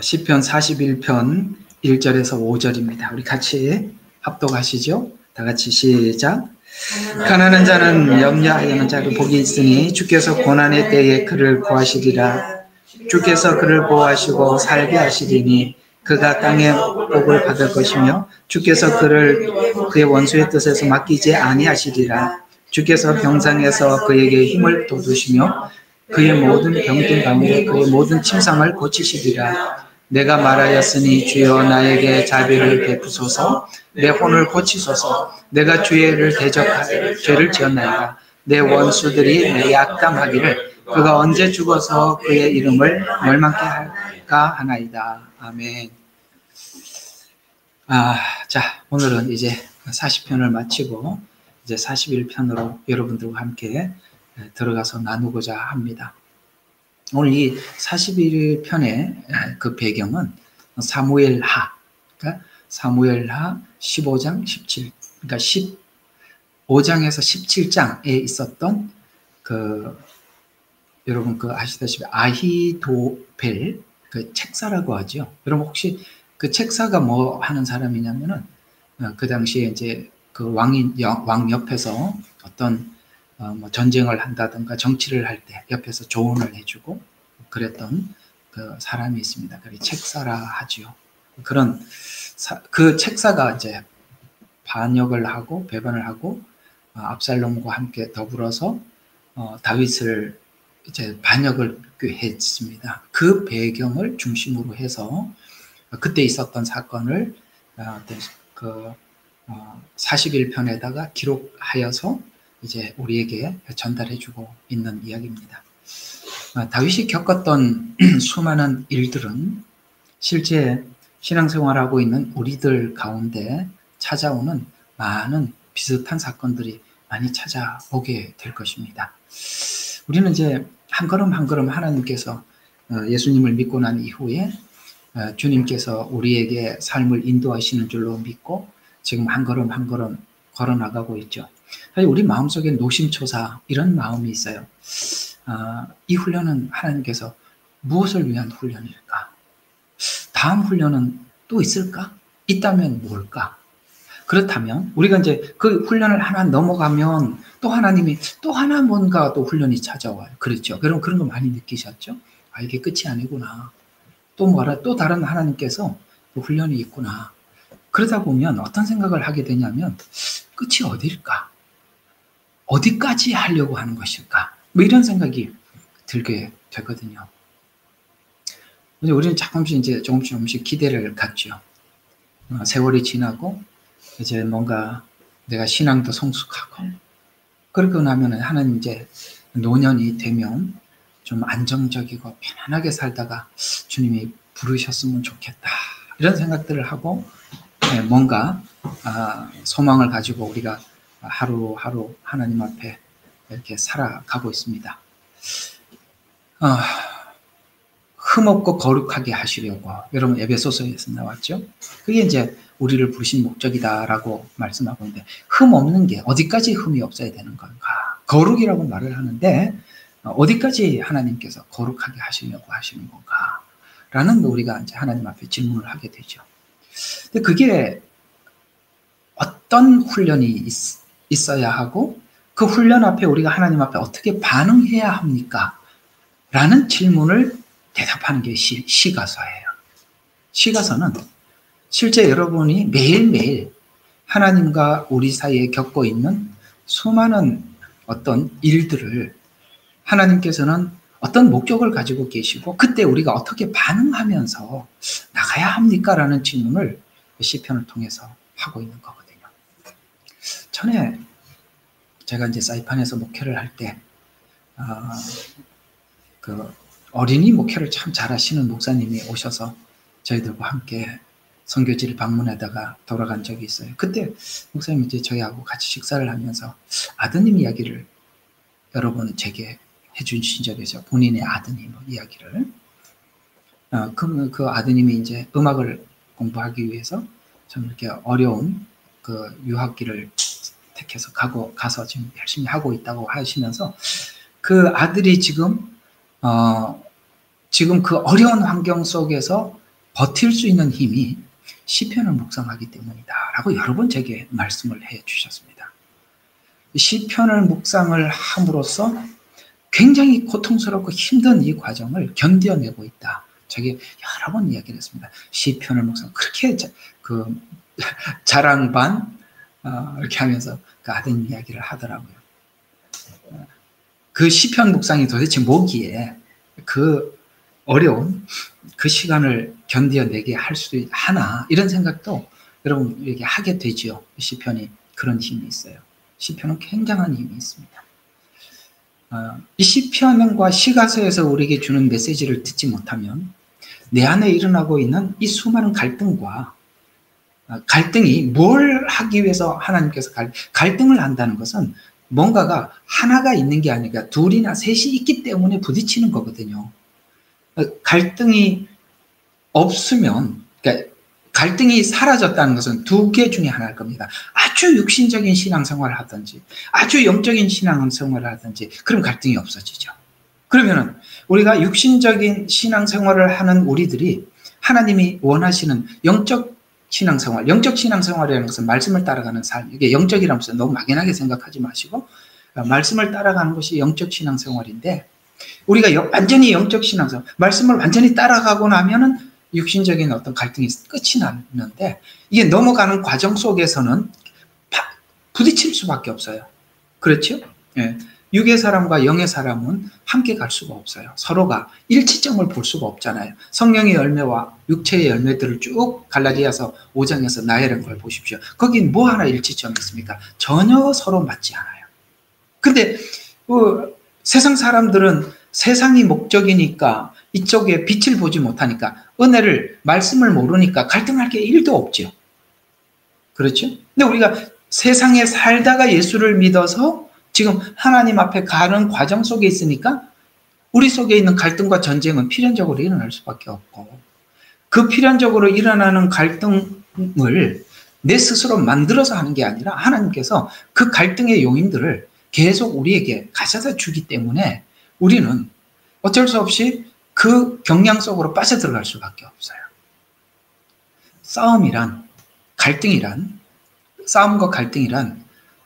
시편 41편 1절에서 5절입니다. 우리 같이 합독하시죠. 다 같이 시작. 가난한 자는 염려하려는 자도 복이 있으니 주께서 고난의 때에 그를 구하시리라. 주께서 그를 보호하시고 살게 하시리니 그가 땅의 복을 받을 것이며 주께서 그를 그의 원수의 뜻에서 맡기지 아니하시리라. 주께서 병상에서 그에게 힘을 돋우시며 그의 모든 병든 가운데 그의 모든 침상을 고치시리라. 내가 말하였으니 주여 나에게 자비를 베푸소서. 내 혼을 고치소서. 내가 주의를 대적할 죄를 지었나이다. 내 원수들이 내 약담하기를 그가 언제 죽어서 그의 이름을 멸망케 할까 하나이다. 아멘. 자, 오늘은 이제 40편을 마치고 이제 41편으로 여러분들과 함께 들어가서 나누고자 합니다. 오늘 이 41편의 그 배경은 사무엘하, 그러니까 사무엘하 15장 17, 그러니까 15장에서 17장에 있었던 여러분 아시다시피 아히도벨 그 책사라고 하죠. 여러분 혹시 그 책사가 뭐 하는 사람이냐면은 그 당시에 이제 그 왕 옆에서 어떤 뭐 전쟁을 한다든가 정치를 할 때 옆에서 조언을 해주고 그랬던 그 사람이 있습니다. 그게 책사라 하지요. 그런 그 책사가 이제 반역을 하고 배반을 하고 압살롬과 함께 더불어서 다윗을 이제 반역을 했습니다. 그 배경을 중심으로 해서 그때 있었던 사건을 41편에다가 기록하여서 이제 우리에게 전달해주고 있는 이야기입니다. 다윗이 겪었던 수많은 일들은 실제 신앙생활하고 있는 우리들 가운데 찾아오는 많은 비슷한 사건들이 많이 찾아오게 될 것입니다. 우리는 이제 한 걸음 한 걸음 하나님께서 예수님을 믿고 난 이후에 주님께서 우리에게 삶을 인도하시는 줄로 믿고 지금 한 걸음 한 걸음 걸어나가고 있죠. 우리 마음속에 노심초사 이런 마음이 있어요. 이 훈련은 하나님께서 무엇을 위한 훈련일까? 다음 훈련은 또 있을까? 있다면 뭘까? 그렇다면 우리가 이제 그 훈련을 하나 넘어가면 또 하나님이 또 하나 뭔가 또 훈련이 찾아와요. 그렇죠? 여러분 그런 거 많이 느끼셨죠? 이게 끝이 아니구나. 또 다른 하나님께서 또 훈련이 있구나. 그러다 보면 어떤 생각을 하게 되냐면 끝이 어딜까? 어디까지 하려고 하는 것일까? 뭐 이런 생각이 들게 되거든요. 우리는 조금씩 기대를 갖죠. 세월이 지나고 이제 뭔가 내가 신앙도 성숙하고 그러고 나면 하나님 이제 노년이 되면 좀 안정적이고 편안하게 살다가 주님이 부르셨으면 좋겠다. 이런 생각들을 하고 뭔가 소망을 가지고 우리가 하루하루 하나님 앞에 이렇게 살아가고 있습니다. 흠없고 거룩하게 하시려고 여러분 에베소서에서 나왔죠. 그게 이제 우리를 부르신 목적이다라고 말씀하고 있는데 흠 없는 게 어디까지 흠이 없어야 되는 건가? 거룩이라고 말을 하는데 어디까지 하나님께서 거룩하게 하시려고 하시는 건가? 라는 우리가 이제 하나님 앞에 질문을 하게 되죠. 근데 그게 어떤 훈련이 있어야 하고 그 훈련 앞에 우리가 하나님 앞에 어떻게 반응해야 합니까? 라는 질문을 대답하는 게 시가서예요. 시가서는 실제 여러분이 매일매일 하나님과 우리 사이에 겪고 있는 수많은 어떤 일들을 하나님께서는 어떤 목적을 가지고 계시고 그때 우리가 어떻게 반응하면서 나가야 합니까? 라는 질문을 시편을 통해서 하고 있는 거거든요. 전에 제가 이제 사이판에서 목회를 할 때 그 어린이 목회를 참 잘하시는 목사님이 오셔서 저희들과 함께 선교지를 방문하다가 돌아간 적이 있어요. 그때 목사님이 이제 저희하고 같이 식사를 하면서 아드님 이야기를 여러 번 제게 해주신 적이 있어요. 본인의 아드님 이야기를. 그 아드님이 이제 음악을 공부하기 위해서 좀 이렇게 어려운 그 유학기를 택해서 가서 지금 열심히 하고 있다고 하시면서 그 아들이 지금 그 어려운 환경 속에서 버틸 수 있는 힘이 시편을 묵상하기 때문이다 라고 여러 번 제게 말씀을 해 주셨습니다. 시편을 묵상을 함으로써 굉장히 고통스럽고 힘든 이 과정을 견뎌내고 있다. 제게 여러 번 이야기를 했습니다. 시편을 묵상 그렇게 자랑 반 이렇게 하면서 그 아드님 이야기를 하더라고요. 그 시편 묵상이 도대체 뭐기에 그 어려운 그 시간을 견뎌내게 할 수도 하나 이런 생각도 여러분에게 하게 되죠. 시편이 그런 힘이 있어요. 시편은 굉장한 힘이 있습니다. 이 시편과 시가서에서 우리에게 주는 메시지를 듣지 못하면 내 안에 일어나고 있는 이 수많은 갈등과 갈등이 뭘 하기 위해서 하나님께서 갈등을 한다는 것은 뭔가가 하나가 있는 게 아니라 둘이나 셋이 있기 때문에 부딪히는 거거든요. 갈등이 없으면, 그러니까 갈등이 사라졌다는 것은 두 개 중에 하나일 겁니다. 아주 육신적인 신앙생활을 하든지 아주 영적인 신앙생활을 하든지 그럼 갈등이 없어지죠. 그러면은 우리가 육신적인 신앙생활을 하는 우리들이 하나님이 원하시는 영적 신앙생활이라는 것은 말씀을 따라가는 삶, 이게 영적이라는 것은 너무 막연하게 생각하지 마시고 말씀을 따라가는 것이 영적 신앙생활인데 우리가 완전히 영적 신앙생활, 말씀을 완전히 따라가고 나면은 육신적인 어떤 갈등이 끝이 나는데 이게 넘어가는 과정 속에서는 부딪힐 수밖에 없어요. 그렇죠? 예. 육의 사람과 영의 사람은 함께 갈 수가 없어요. 서로가 일치점을 볼 수가 없잖아요. 성령의 열매와 육체의 열매들을 쭉 갈라디아서 5장에서 나열한 걸 보십시오. 거긴 뭐 하나 일치점이 있습니까? 전혀 서로 맞지 않아요. 근데 세상 사람들은 세상이 목적이니까 이쪽에 빛을 보지 못하니까 은혜를 말씀을 모르니까 갈등할 게 1도 없죠. 그렇죠? 근데 우리가 세상에 살다가 예수를 믿어서 지금 하나님 앞에 가는 과정 속에 있으니까 우리 속에 있는 갈등과 전쟁은 필연적으로 일어날 수밖에 없고 그 필연적으로 일어나는 갈등을 내 스스로 만들어서 하는 게 아니라 하나님께서 그 갈등의 요인들을 계속 우리에게 가져다 주기 때문에 우리는 어쩔 수 없이 그 경향 속으로 빠져들어갈 수밖에 없어요. 싸움과 갈등이란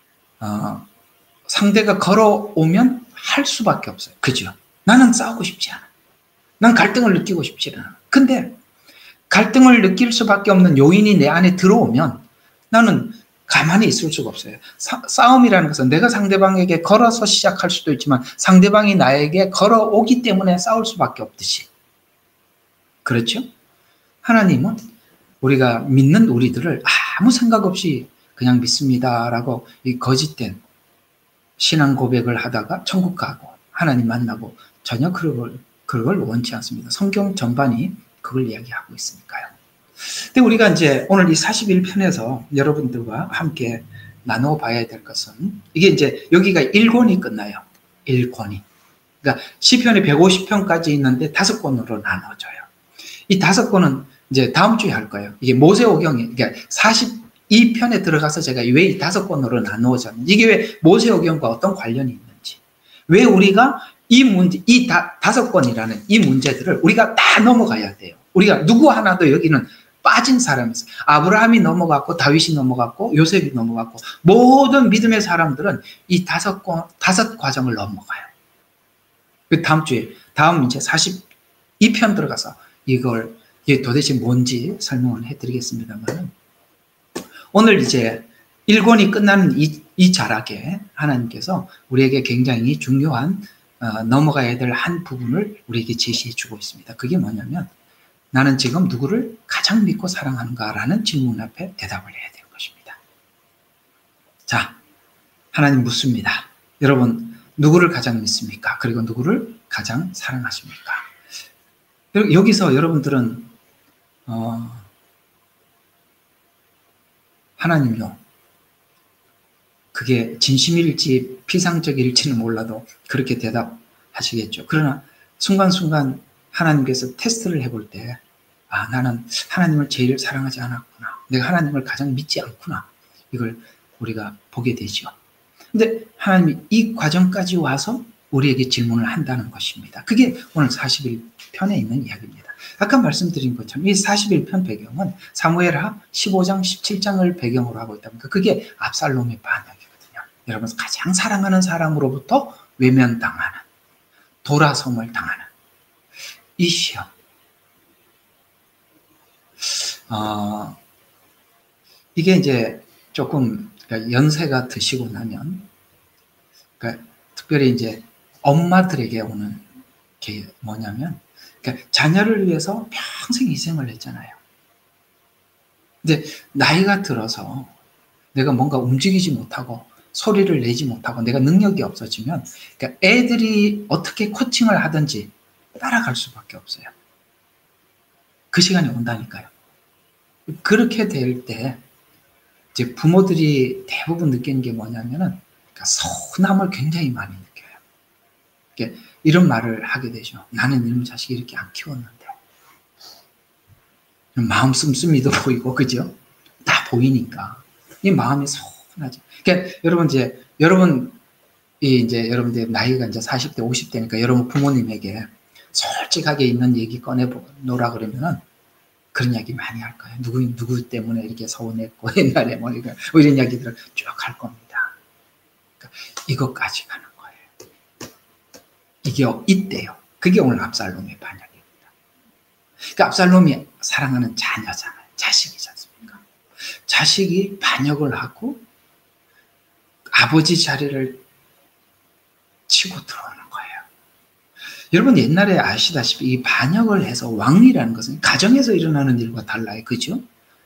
상대가 걸어오면 할 수밖에 없어요. 그죠? 나는 싸우고 싶지 않아. 난 갈등을 느끼고 싶지 않아. 근데 갈등을 느낄 수밖에 없는 요인이 내 안에 들어오면 나는 가만히 있을 수가 없어요. 싸움이라는 것은 내가 상대방에게 걸어서 시작할 수도 있지만 상대방이 나에게 걸어오기 때문에 싸울 수밖에 없듯이. 그렇죠? 하나님은 우리가 믿는 우리들을 아무 생각 없이 그냥 믿습니다라고 이 거짓된 신앙 고백을 하다가 천국 가고 하나님 만나고 전혀 그걸 원치 않습니다. 성경 전반이 그걸 이야기하고 있으니까요. 근데 우리가 이제 오늘 이 41편에서 여러분들과 함께 나눠봐야 될 것은 이게 이제 여기가 1권이 끝나요. 1권이. 그러니까 시편이 150편까지 있는데 5권으로 나눠져요. 이 5권은 이제 다음 주에 할 거예요. 이게 모세오경이 그러니까 42편에 들어가서 제가 왜 이 5권으로 나누어졌는지 이게 왜 모세오경과 어떤 관련이 있는지 왜 우리가 이 5권이라는 이 문제들을 우리가 다 넘어가야 돼요. 우리가 누구 하나도 여기는 빠진 사람이 있어요. 아브라함이 넘어갔고 다윗이 넘어갔고 요셉이 넘어갔고 모든 믿음의 사람들은 이 5 과정을 넘어가요. 다음 이제 42편 들어가서 이게 도대체 뭔지 설명을 해드리겠습니다만 오늘 이제 1권이 끝나는 이 자락에 하나님께서 우리에게 굉장히 중요한 넘어가야 될 한 부분을 우리에게 제시해 주고 있습니다. 그게 뭐냐면 나는 지금 누구를 가장 믿고 사랑하는가라는 질문 앞에 대답을 해야 되는 것입니다. 자, 하나님 묻습니다. 여러분 누구를 가장 믿습니까? 그리고 누구를 가장 사랑하십니까? 여기서 여러분들은 하나님요. 그게 진심일지 피상적일지는 몰라도 그렇게 대답하시겠죠. 그러나 순간순간 하나님께서 테스트를 해볼 때 나는 하나님을 제일 사랑하지 않았구나. 내가 하나님을 가장 믿지 않구나. 이걸 우리가 보게 되죠. 근데 하나님이 이 과정까지 와서 우리에게 질문을 한다는 것입니다. 그게 오늘 41편에 있는 이야기입니다. 아까 말씀드린 것처럼 이 41편 배경은 사무엘하 15장, 17장을 배경으로 하고 있다 보니까 그게 압살롬의 반역이거든요. 여러분, 가장 사랑하는 사람으로부터 외면당하는, 돌아섬을 당하는 이 시험. 이게 이제 조금 연세가 드시고 나면, 그러니까 특별히 이제 엄마들에게 오는 게 뭐냐면, 그러니까 자녀를 위해서 평생 희생을 했잖아요. 근데 나이가 들어서 내가 뭔가 움직이지 못하고 소리를 내지 못하고 내가 능력이 없어지면, 그러니까 애들이 어떻게 코칭을 하든지 따라갈 수밖에 없어요. 그 시간이 온다니까요. 그렇게 될 때 이제 부모들이 대부분 느끼는 게 뭐냐면은, 그러니까 서운함을 굉장히 많이 느껴요. 그러니까 이런 말을 하게 되죠. 나는 이런 자식 이렇게 안 키웠는데. 마음 씀씀이도 보이고, 그죠? 다 보이니까 이 마음이 서운하죠. 그러니까 여러분들의 나이가 이제 40대, 50대니까 여러분 부모님에게 솔직하게 있는 얘기 꺼내놓으라 그러면은 그런 이야기 많이 할 거예요. 누구 때문에 이렇게 서운했고, 옛날에 뭐 이런 이야기들을 쭉 할 겁니다. 그러니까 이것까지 가는 거예요. 이게 있대요. 그게 오늘 압살롬의 반역입니다. 그러니까 압살롬이 사랑하는 자녀잖아요. 자식이지 않습니까? 자식이 반역을 하고 아버지 자리를 치고 들어오는 거예요. 여러분, 옛날에 아시다시피 이 반역을 해서 왕이라는 것은 가정에서 일어나는 일과 달라요. 그죠?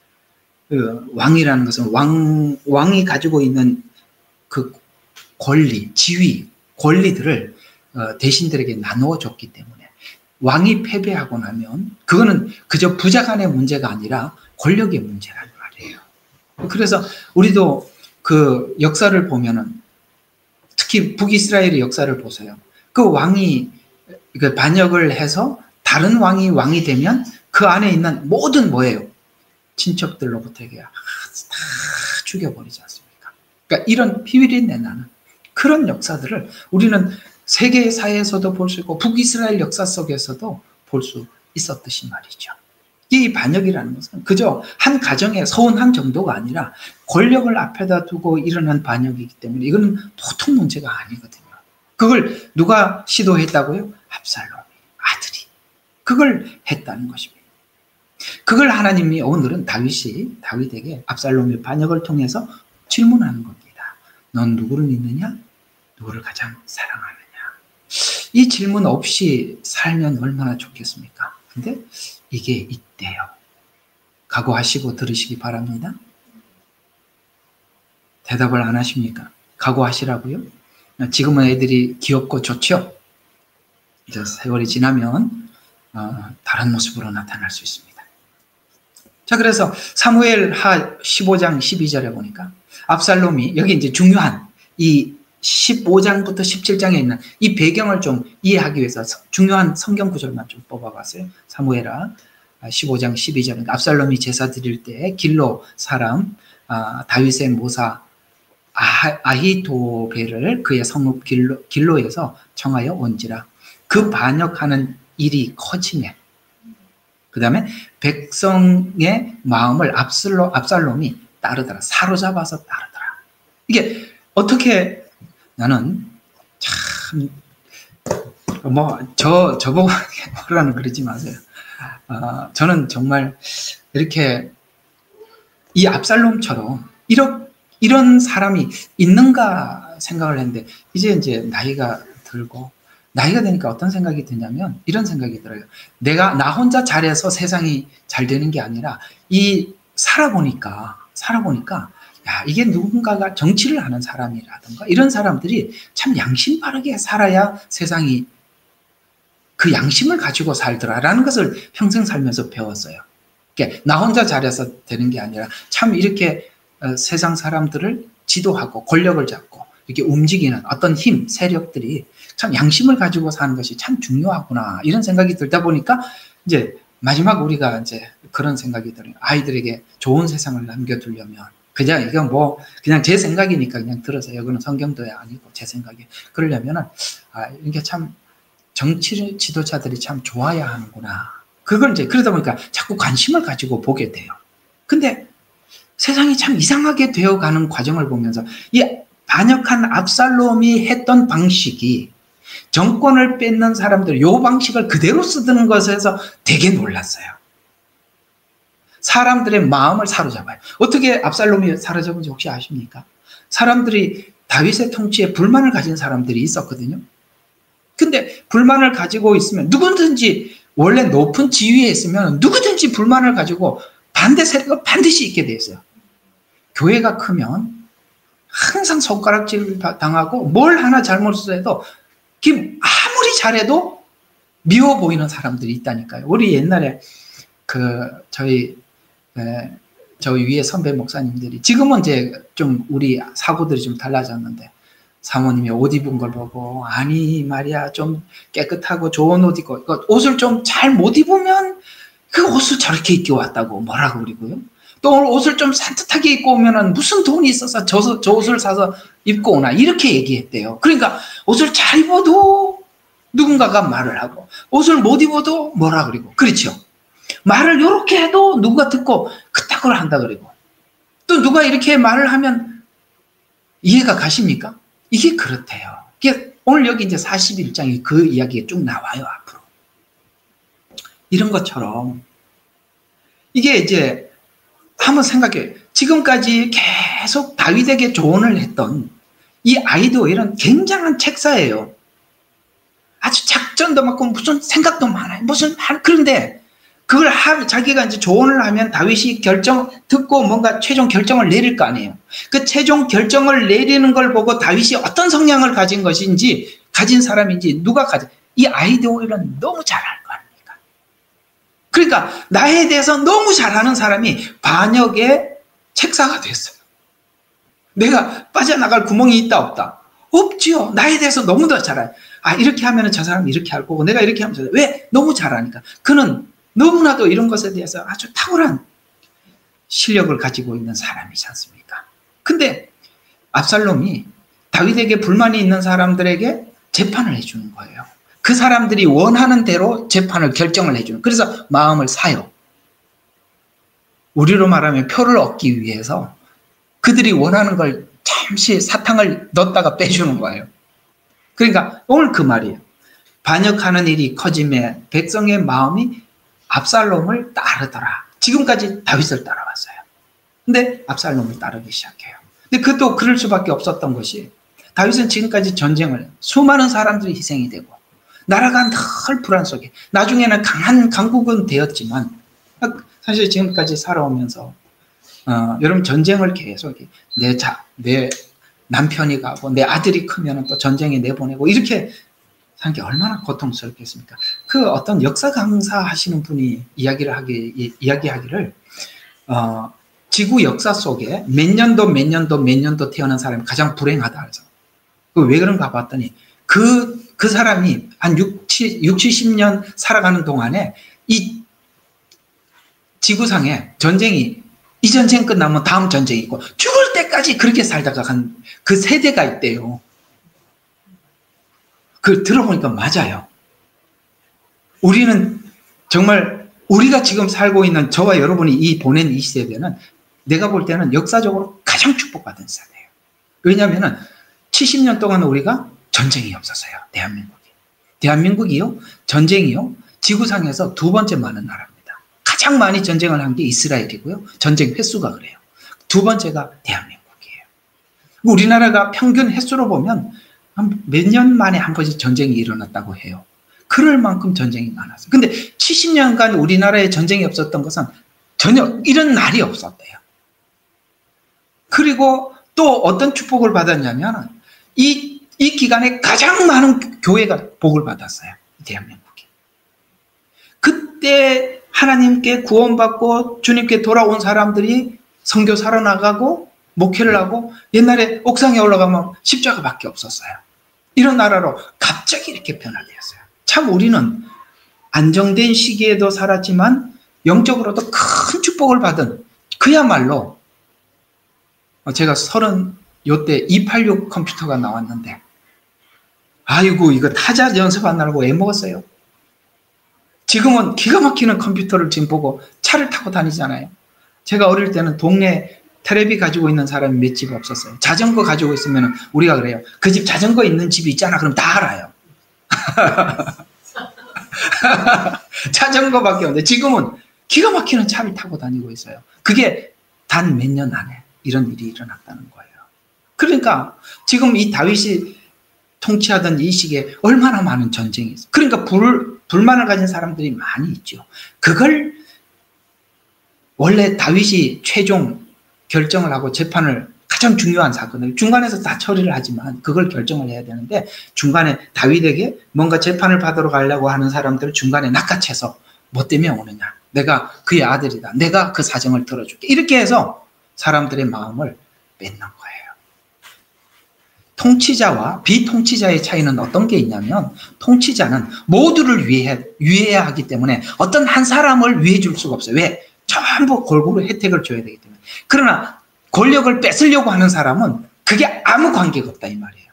왕이라는 것은 왕이 가지고 있는 그 권리, 지위, 권리들을 대신들에게 나누어 줬기 때문에 왕이 패배하고 나면 그거는 그저 부자 간의 문제가 아니라 권력의 문제라는 말이에요. 그래서 우리도 그 역사를 보면은, 특히 북이스라엘의 역사를 보세요. 그 왕이 반역을 해서 다른 왕이 되면 그 안에 있는 모든 뭐예요? 친척들로부터 다 죽여버리지 않습니까? 그러니까 이런 피비린내 나는 그런 역사들을 우리는 세계 사회에서도 볼 수 있고 북이스라엘 역사 속에서도 볼 수 있었듯이 말이죠. 이 반역이라는 것은 그저 한 가정의 서운한 정도가 아니라 권력을 앞에다 두고 일어난 반역이기 때문에 이거는 보통 문제가 아니거든요. 그걸 누가 시도했다고요? 압살롬이, 아들이. 그걸 했다는 것입니다. 그걸 하나님이 오늘은 다윗에게 압살롬의 반역을 통해서 질문하는 겁니다. 넌 누구를 믿느냐? 누구를 가장 사랑하느냐? 이 질문 없이 살면 얼마나 좋겠습니까? 근데 이게 있대요. 각오하시고 들으시기 바랍니다. 대답을 안 하십니까? 각오하시라고요? 지금은 애들이 귀엽고 좋죠? 이제 세월이 지나면 다른 모습으로 나타날 수 있습니다. 자, 그래서 사무엘하 15장 12절에 보니까 압살롬이, 여기 이제 중요한 이 15장부터 17장에 있는 이 배경을 좀 이해하기 위해서 중요한 성경 구절만 좀 뽑아봤어요. 사무엘하 15장 12절은 압살롬이 제사 드릴 때 길로 사람 다윗의 모사 아히도벨을 그의 성읍 길로에서 청하여 온지라. 그 반역하는 일이 커지면, 그 다음에 백성의 마음을 압살롬이 따르더라. 사로잡아서 따르더라. 이게 어떻게, 나는 참 저보고 뭐라는 그러지 마세요. 저는 정말 이렇게 이 압살롬처럼 이런 사람이 있는가 생각을 했는데, 이제 나이가 되니까 어떤 생각이 드냐면 이런 생각이 들어요. 나 혼자 잘해서 세상이 잘 되는 게 아니라 살아보니까 야, 이게 누군가가 정치를 하는 사람이라든가 이런 사람들이 참 양심 바르게 살아야 세상이 그 양심을 가지고 살더라라는 것을 평생 살면서 배웠어요. 그러니까 나 혼자 잘해서 되는 게 아니라 참 이렇게 세상 사람들을 지도하고 권력을 잡고 이렇게 움직이는 어떤 힘, 세력들이 참 양심을 가지고 사는 것이 참 중요하구나, 이런 생각이 들다 보니까 이제 마지막 우리가 이제 그런 생각이 들어요. 아이들에게 좋은 세상을 남겨두려면 그냥 이건 뭐 그냥 제 생각이니까 그냥 들으세요. 이거는 성경도 아니고 제 생각에. 그러려면은 이게 참 정치 지도자들이 참 좋아야 하는구나. 그걸 이제 그러다 보니까 자꾸 관심을 가지고 보게 돼요. 근데 세상이 참 이상하게 되어가는 과정을 보면서 이 반역한 압살롬이 했던 방식이 정권을 뺏는 사람들 요 방식을 그대로 쓰는 것에서 되게 놀랐어요. 사람들의 마음을 사로잡아요. 어떻게 압살롬이 사로잡은지 혹시 아십니까? 사람들이 다윗의 통치에 불만을 가진 사람들이 있었거든요. 근데 불만을 가지고 있으면 누구든지 원래 높은 지위에 있으면 누구든지 불만을 가지고 반대 세력은 반드시 있게 돼 있어요. 교회가 크면 항상 손가락질 당하고 뭘 하나 잘못해도 아무리 잘해도 미워 보이는 사람들이 있다니까요. 우리 옛날에 저희 위에 선배 목사님들이 지금은 이제 좀 우리 사고들이 좀 달라졌는데 사모님이 옷 입은 걸 보고 아니 말이야 좀 깨끗하고 좋은 옷 입고 옷을 좀 잘 못 입으면 그 옷을 저렇게 입고 왔다고 뭐라고 그러고요. 또 옷을 좀 산뜻하게 입고 오면은 무슨 돈이 있어서 저 옷을 사서 입고 오나 이렇게 얘기했대요. 그러니까 옷을 잘 입어도 누군가가 말을 하고 옷을 못 입어도 뭐라 그러고 그렇죠. 말을 이렇게 해도 누가 듣고 그따구를 한다 그러고 또 누가 이렇게 말을 하면 이해가 가십니까? 이게 그렇대요. 오늘 여기 이제 41장에 그 이야기가 쭉 나와요, 앞으로. 이런 것처럼 이게 이제 한번 생각해요. 지금까지 계속 다윗에게 조언을 했던 이 아이도엘은 굉장한 책사예요. 아주 작전도 많고 무슨 생각도 많아요. 그런데 그걸 자기가 이제 조언을 하면 다윗이 듣고 뭔가 최종 결정을 내릴 거 아니에요. 그 최종 결정을 내리는 걸 보고 다윗이 어떤 성향을 가진 사람인지 이 아이도엘은 너무 잘 알 거 아닙니까? 그러니까 나에 대해서 너무 잘하는 사람이 반역의 책사가 됐어요. 내가 빠져나갈 구멍이 있다 없다? 없지요. 나에 대해서 너무 더 잘 알아요. 이렇게 하면 저 사람이 이렇게 할 거고 내가 이렇게 하면 왜? 너무 잘 아니까. 그는 너무나도 이런 것에 대해서 아주 탁월한 실력을 가지고 있는 사람이지 않습니까? 근데 압살롬이 다윗에게 불만이 있는 사람들에게 재판을 해주는 거예요. 그 사람들이 원하는 대로 재판을 결정을 해주는. 그래서 마음을 사요. 우리로 말하면 표를 얻기 위해서 그들이 원하는 걸 잠시 사탕을 넣었다가 빼주는 거예요. 그러니까 오늘 그 말이에요. 반역하는 일이 커짐에 백성의 마음이 압살롬을 따르더라. 지금까지 다윗을 따라왔어요. 근데 압살롬을 따르기 시작해요. 근데 그것도 그럴 수밖에 없었던 것이 다윗은 지금까지 수많은 사람들이 희생이 되고 나라가 늘 불안 속에 나중에는 강국은 되었지만 사실 지금까지 살아오면서 여러분 전쟁을 계속 내 남편이 가고 내 아들이 크면 또 전쟁에 내보내고 이렇게 사는 게 얼마나 고통스럽겠습니까? 그 어떤 역사 강사 하시는 분이 이야기하기를 지구 역사 속에 몇 년도 태어난 사람이 가장 불행하다 해서 왜 그런가 봤더니 그 사람이 한 70년 살아가는 동안에 이 지구상에 이 전쟁 끝나면 다음 전쟁이 있고 죽을 때까지 그렇게 살다가 간 그 세대가 있대요. 들어보니까 맞아요. 우리는 정말 우리가 지금 살고 있는 저와 여러분이 보낸 이 세대는 내가 볼 때는 역사적으로 가장 축복받은 세대예요. 왜냐하면 70년 동안 우리가 전쟁이 없었어요. 대한민국이요. 전쟁이요. 지구상에서 두 번째 많은 나라입니다. 가장 많이 전쟁을 한 게 이스라엘이고요. 전쟁 횟수가 그래요. 두 번째가 대한민국이에요. 우리나라가 평균 횟수로 보면 몇 년 만에 한 번씩 전쟁이 일어났다고 해요. 그럴 만큼 전쟁이 많았어요. 근데 70년간 우리나라에 전쟁이 없었던 것은 전혀 이런 날이 없었대요. 그리고 또 어떤 축복을 받았냐면 이 기간에 가장 많은 교회가 복을 받았어요. 대한민국이. 그때 하나님께 구원받고 주님께 돌아온 사람들이 선교사로 나가고 목회를 하고 옛날에 옥상에 올라가면 십자가밖에 없었어요. 이런 나라로 갑자기 이렇게 변화되었어요. 참 우리는 안정된 시기에도 살았지만 영적으로도 큰 축복을 받은 그야말로 제가 30 요때 286 컴퓨터가 나왔는데 아이고 이거 타자 연습하느라고 애먹었어요. 지금은 기가 막히는 컴퓨터를 지금 보고 차를 타고 다니잖아요. 제가 어릴 때는 동네 테레비 가지고 있는 사람이 몇 집 없었어요. 자전거 가지고 있으면 우리가 그래요. 그 집 자전거 있는 집이 있잖아. 그럼 다 알아요. 자전거밖에 없는데 지금은 기가 막히는 차를 타고 다니고 있어요. 그게 단 몇 년 안에 이런 일이 일어났다는 거예요. 그러니까 지금 이 다윗이 통치하던 이 시기에 얼마나 많은 전쟁이 있어요. 그러니까 불만을 가진 사람들이 많이 있죠. 그걸 원래 다윗이 최종 결정을 하고 재판을 가장 중요한 사건을 중간에서 다 처리를 하지만 그걸 결정을 해야 되는데 중간에 다윗에게 뭔가 재판을 받으러 가려고 하는 사람들을 중간에 낚아채서 뭐 때문에 오느냐. 내가 그의 아들이다. 내가 그 사정을 들어줄게. 이렇게 해서 사람들의 마음을 뺏는 거예요. 통치자와 비통치자의 차이는 어떤 게 있냐면 통치자는 모두를 위해야 하기 때문에 어떤 한 사람을 위해 줄 수가 없어요. 왜? 전부 골고루 혜택을 줘야 되기 때문에. 그러나 권력을 뺏으려고 하는 사람은 그게 아무 관계가 없다 이 말이에요.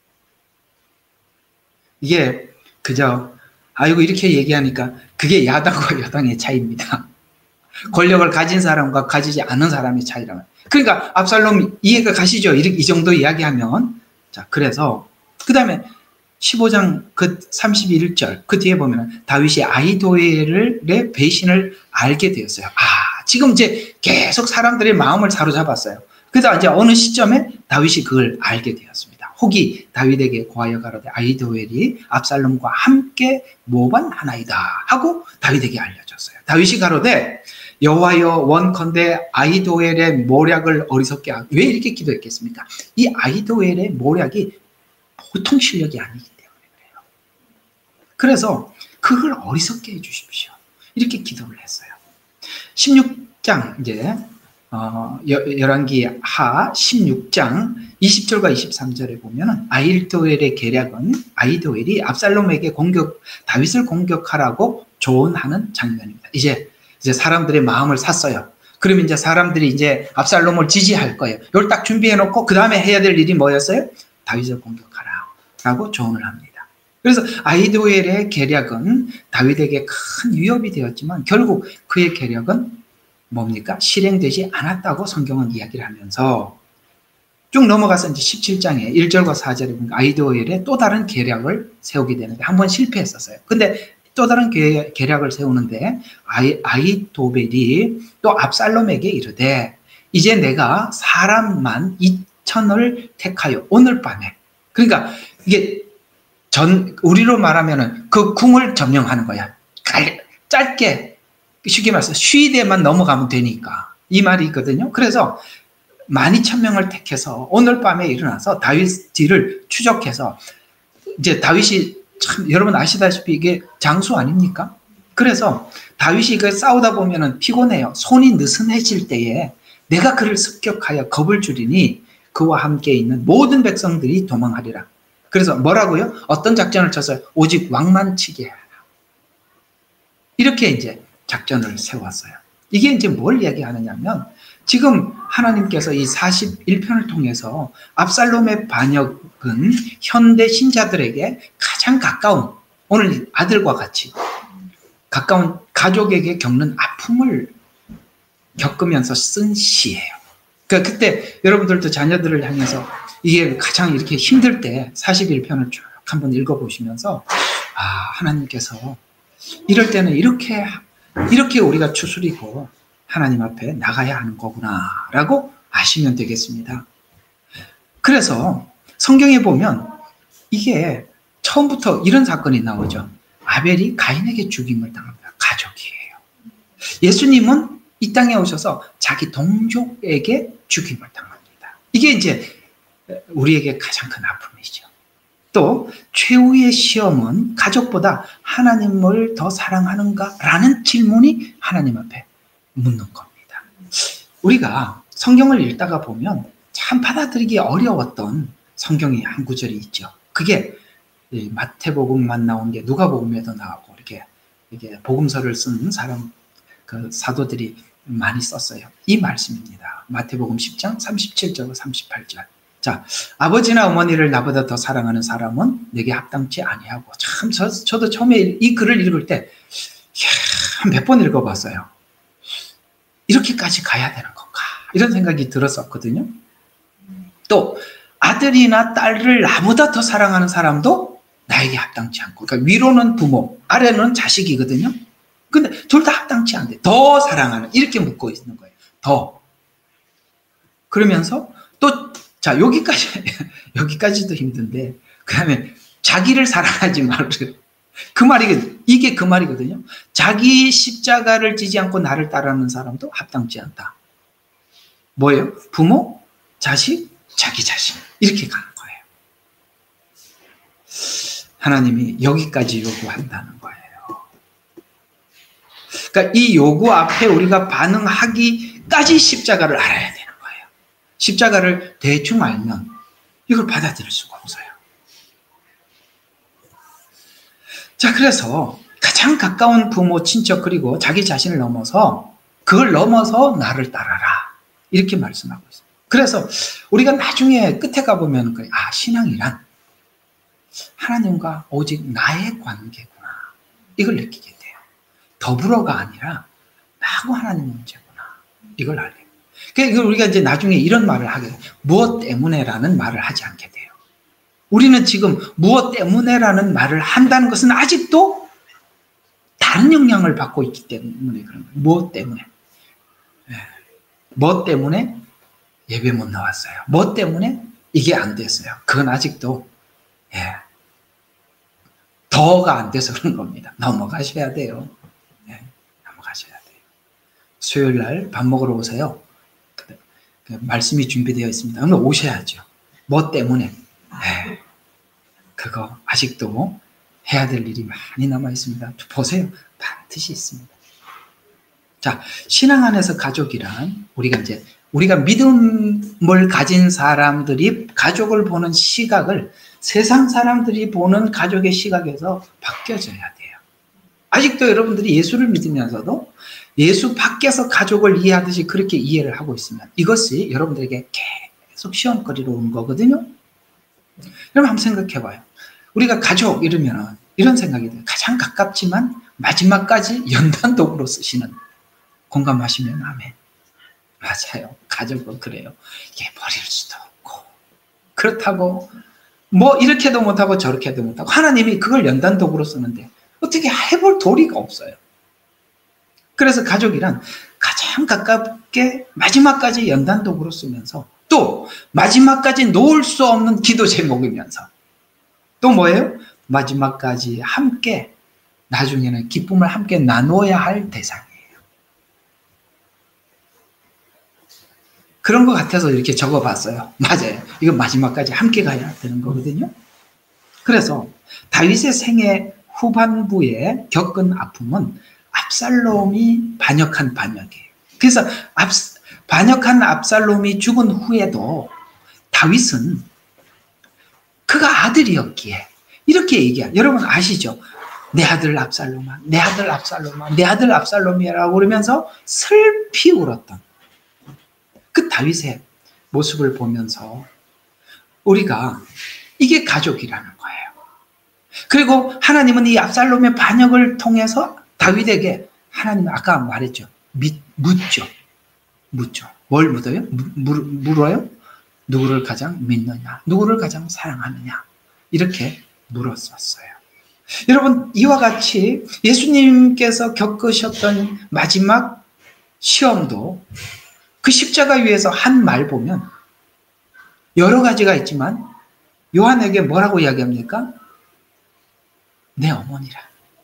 이게 그저 아이고 이렇게 얘기하니까 그게 야당과 여당의 차이입니다. 권력을 가진 사람과 가지지 않은 사람의 차이라면. 그러니까 압살롬 이해가 가시죠? 이 정도 이야기하면. 자, 그래서 그 다음에 15장 그 31절 그 뒤에 보면 다윗이 아히도엘의 배신을 알게 되었어요. 지금 이제 계속 사람들의 마음을 사로잡았어요. 그래서 이제 어느 시점에 다윗이 그걸 알게 되었습니다. 혹이 다윗에게 고하여 가로되 아히도엘이 압살롬과 함께 모반하나이다 하고 다윗에게 알려줬어요. 다윗이 가로되 여호와여 원컨대 아히도엘의 모략을 어리석게 하고. 왜 이렇게 기도했겠습니까? 이 아히도엘의 모략이 보통 실력이 아니기 때문에 그래요. 그래서 그걸 어리석게 해주십시오. 이렇게 기도를 했어요. 16장 이제 열왕기 하 16장 20절과 23절에 보면은 아히도엘의 계략은 아히도엘이 압살롬에게 다윗을 공격하라고 조언하는 장면입니다. 이제 사람들의 마음을 샀어요. 그러면 이제 사람들이 이제 압살롬을 지지할 거예요. 이걸 딱 준비해 놓고 그 다음에 해야 될 일이 뭐였어요? 다윗을 공격하라라고 조언을 합니다. 그래서 아히도엘의 계략은 다윗에게 큰 위협이 되었지만 결국 그의 계략은 뭡니까? 실행되지 않았다고 성경은 이야기를 하면서 쭉 넘어가서 이제 17장에 1절과 4절에 보면 아히도엘의 또 다른 계략을 세우게 되는데 한 번 실패했었어요. 근데 또 다른 계략을 세우는데 아히도벨이 또 압살롬에게 이르되 이제 내가 사람만 2,000을 택하여 오늘 밤에, 그러니까 이게 우리로 말하면은 그 궁을 점령하는 거야. 짧게 쉽게 말해서 쉬대만 넘어가면 되니까 이 말이 있거든요. 그래서 12,000명을 택해서 오늘 밤에 일어나서 다윗 뒤를 추적해서 이제 다윗이 참 여러분 아시다시피 이게 장수 아닙니까? 그래서 다윗이 그 싸우다 보면은 피곤해요. 손이 느슨해질 때에 내가 그를 습격하여 겁을 주리니 그와 함께 있는 모든 백성들이 도망하리라. 그래서 뭐라고요? 어떤 작전을 쳤어요? 오직 왕만 치게 하라. 이렇게 이제 작전을 세웠어요. 이게 이제 뭘 얘기하느냐면 지금 하나님께서 이 41편을 통해서 압살롬의 반역은 현대 신자들에게 가장 가까운, 오늘 아들과 같이 가까운 가족에게 겪는 아픔을 겪으면서 쓴 시예요. 그러니까 그때 여러분들도 자녀들을 향해서 이게 가장 이렇게 힘들 때 41편을 쭉 한번 읽어보시면서 하나님께서 이럴 때는 이렇게 우리가 추스리고 하나님 앞에 나가야 하는 거구나 라고 아시면 되겠습니다. 그래서 성경에 보면 이게 처음부터 이런 사건이 나오죠. 아벨이 가인에게 죽임을 당합니다. 가족이에요. 예수님은 이 땅에 오셔서 자기 동족에게 죽임을 당합니다. 이게 이제 우리에게 가장 큰 아픔이죠. 또 최후의 시험은 가족보다 하나님을 더 사랑하는가? 라는 질문이 하나님 앞에 묻는 겁니다. 우리가 성경을 읽다가 보면 참 받아들이기 어려웠던 성경의 한 구절이 있죠. 그게 마태복음만 나온 게 누가복음에도 나오고 이렇게 복음서를 쓴 사람, 그 사도들이 많이 썼어요. 이 말씀입니다. 마태복음 10장 37절 38절. 자, 아버지나 어머니를 나보다 더 사랑하는 사람은 내게 합당치 아니하고. 참 저도 처음에 이 글을 읽을 때 몇 번 읽어봤어요. 이렇게까지 가야 되는 건가? 이런 생각이 들었었거든요. 또 아들이나 딸을 나보다 더 사랑하는 사람도 나에게 합당치 않고, 그러니까 위로는 부모, 아래는 자식이거든요. 근데 둘 다 합당치 않대. 더 사랑하는, 이렇게 묶고 있는 거예요. 더. 그러면서 또, 자, 여기까지도 힘든데, 그 다음에 자기를 사랑하지 말으래. 그 말이, 이게 그 말이거든요. 자기 십자가를 지지 않고 나를 따르는 사람도 합당치 않다. 뭐예요? 부모, 자식, 자기 자신. 이렇게 가는 거예요. 하나님이 여기까지 요구한다는 거예요. 그러니까 이 요구 앞에 우리가 반응하기까지 십자가를 알아야 되는 거예요. 십자가를 대충 알면 이걸 받아들일 수가 없어요. 자, 그래서 가장 가까운 부모, 친척, 그리고 자기 자신을 넘어서, 그걸 넘어서 나를 따라라. 이렇게 말씀하고 있어요. 그래서 우리가 나중에 끝에 가보면, 신앙이란 하나님과 오직 나의 관계구나. 이걸 느끼게 돼요. 더불어가 아니라 나하고 하나님 문제구나. 이걸 알게 돼요. 그러니까 우리가 이제 나중에 이런 말을 하게 돼요. 무엇 때문에라는 말을 하지 않게 돼요. 우리는 지금 무엇 때문에라는 말을 한다는 것은 아직도 다른 영향을 받고 있기 때문에 그런 거예요. 무엇 때문에. 뭐 때문에 예배 못 나왔어요. 뭐 때문에 이게 안 됐어요. 그건 아직도 더가 안 돼서 그런 겁니다. 넘어가셔야 돼요. 넘어가셔야 돼요. 수요일 날 밥 먹으러 오세요. 말씀이 준비되어 있습니다. 그러면 오셔야죠. 뭐 때문에. 그거 아직도 해야 될 일이 많이 남아 있습니다. 보세요. 반드시 있습니다. 자, 신앙 안에서 가족이란 우리가 믿음을 가진 사람들이 가족을 보는 시각을 세상 사람들이 보는 가족의 시각에서 바뀌어져야 돼요. 아직도 여러분들이 예수를 믿으면서도 예수 밖에서 가족을 이해하듯이 그렇게 이해를 하고 있으면 이것이 여러분들에게 계속 시험거리로 온 거거든요. 여러분 한번 생각해 봐요. 우리가 가족 이러면 이런 생각이 들어요. 가장 가깝지만 마지막까지 연단독으로 쓰시는, 공감하시면 아멘. 맞아요. 가족은 그래요. 이게 버릴 수도 없고, 그렇다고 뭐 이렇게도 못하고 저렇게도 못하고, 하나님이 그걸 연단독으로 쓰는데 어떻게 해볼 도리가 없어요. 그래서 가족이란 가장 가깝게 마지막까지 연단독으로 쓰면서 또 마지막까지 놓을 수 없는 기도 제목이면서 또 뭐예요? 마지막까지 함께, 나중에는 기쁨을 함께 나눠야 할 대상이에요. 그런 것 같아서 이렇게 적어봤어요. 맞아요. 이거 마지막까지 함께 가야 되는 거거든요. 그래서 다윗의 생애 후반부에 겪은 아픔은 압살롬이 반역한 반역이에요. 그래서 반역한 압살롬이 죽은 후에도 다윗은 그가 아들이었기에 이렇게 얘기해요. 여러분 아시죠? 내 아들 압살롬아, 내 아들 압살롬아, 내 아들 압살롬이라고 그러면서 슬피 울었던 그 다윗의 모습을 보면서 우리가 이게 가족이라는 거예요. 그리고 하나님은 이 압살롬의 반역을 통해서 다윗에게 하나님 아까 말했죠. 묻죠. 뭘 묻어요? 물어요? 누구를 가장 믿느냐? 누구를 가장 사랑하느냐? 이렇게 물었었어요. 여러분 이와 같이 예수님께서 겪으셨던 마지막 시험도 그 십자가 위에서 한 말 보면 여러 가지가 있지만 요한에게 뭐라고 이야기합니까? 내 어머니라.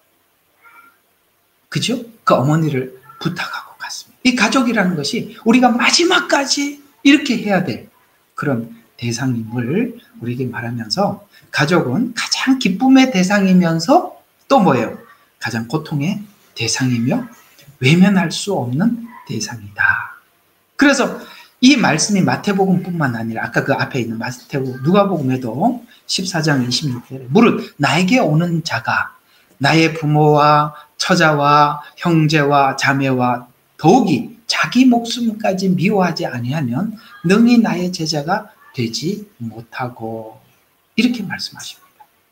그죠? 그 어머니를 부탁하고 갔습니다. 이 가족이라는 것이 우리가 마지막까지 이렇게 해야 될 그런 대상임을 우리에게 말하면서, 가족은 가장 기쁨의 대상이면서 또 뭐예요? 가장 고통의 대상이며 외면할 수 없는 대상이다. 그래서 이 말씀이 마태복음뿐만 아니라 아까 그 앞에 있는 마태복음, 누가복음에도 14장 26절에 무릇 나에게 오는 자가 나의 부모와 처자와 형제와 자매와 더욱이 자기 목숨까지 미워하지 아니하면 능히 나의 제자가 되지 못하고, 이렇게 말씀하십니다.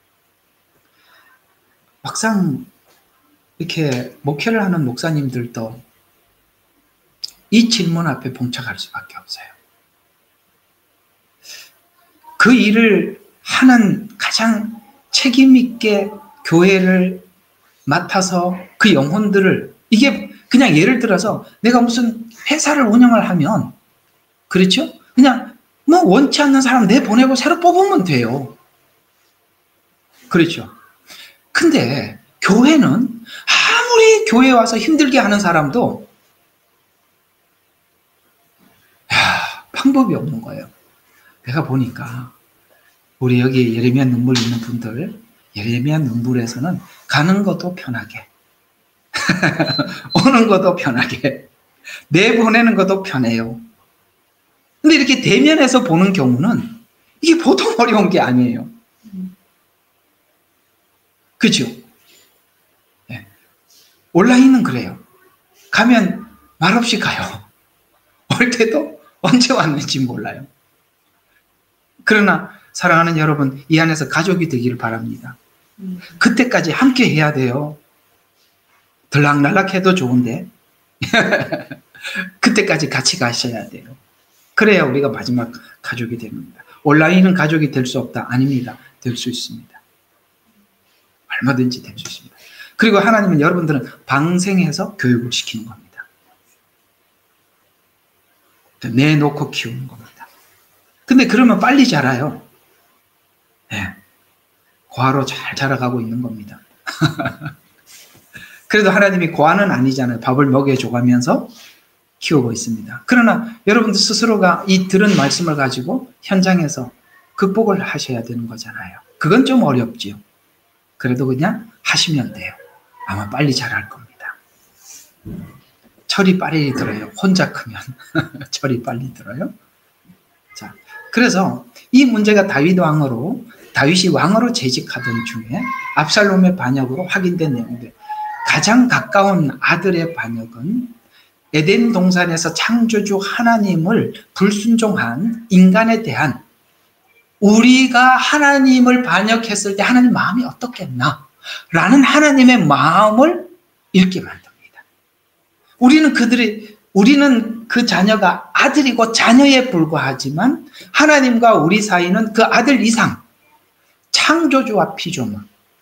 막상 이렇게 목회를 하는 목사님들도 이 질문 앞에 봉착할 수밖에 없어요. 그 일을 하는 가장 책임 있게 교회를 맡아서 그 영혼들을, 이게 그냥 예를 들어서 내가 무슨 회사를 운영을 하면, 그렇죠? 그냥 뭐 원치 않는 사람 내보내고 새로 뽑으면 돼요. 그렇죠? 근데 교회는 아무리 교회에 와서 힘들게 하는 사람도 방법이 없는 거예요. 내가 보니까 우리 여기 예레미야 눈물 있는 분들, 예레미야 눈물에서는 가는 것도 편하게 오는 것도 편하게 내보내는 것도 편해요. 근데 이렇게 대면에서 보는 경우는 이게 보통 어려운 게 아니에요. 그죠? 네. 온라인은 그래요. 가면 말없이 가요. 올 때도 언제 왔는지 몰라요. 그러나 사랑하는 여러분, 이 안에서 가족이 되기를 바랍니다. 그때까지 함께 해야 돼요. 들락날락해도 좋은데 그때까지 같이 가셔야 돼요. 그래야 우리가 마지막 가족이 됩니다. 온라인은 가족이 될 수 없다. 아닙니다. 될 수 있습니다. 얼마든지 될 수 있습니다. 그리고 하나님은 여러분들은 방생해서 교육을 시키는 겁니다. 내놓고 키우는 겁니다. 근데 그러면 빨리 자라요. 네. 과로 잘 자라가고 있는 겁니다. 그래도 하나님이 과는 아니잖아요. 밥을 먹여줘가면서 키우고 있습니다. 그러나 여러분들 스스로가 이 들은 말씀을 가지고 현장에서 극복을 하셔야 되는 거잖아요. 그건 좀 어렵지요. 그래도 그냥 하시면 돼요. 아마 빨리 자랄 겁니다. 철이 빨리 들어요. 혼자 크면 철이 빨리 들어요. 자, 그래서 이 문제가 다윗이 왕으로 재직하던 중에 압살롬의 반역으로 확인된 내용인데, 가장 가까운 아들의 반역은 에덴 동산에서 창조주 하나님을 불순종한 인간에 대한, 우리가 하나님을 반역했을 때 하나님 마음이 어떻겠나 라는 하나님의 마음을 읽게 만듭니다. 우리는 그 자녀가 아들이고 자녀에 불과하지만 하나님과 우리 사이는 그 아들 이상, 창조주와 피조물.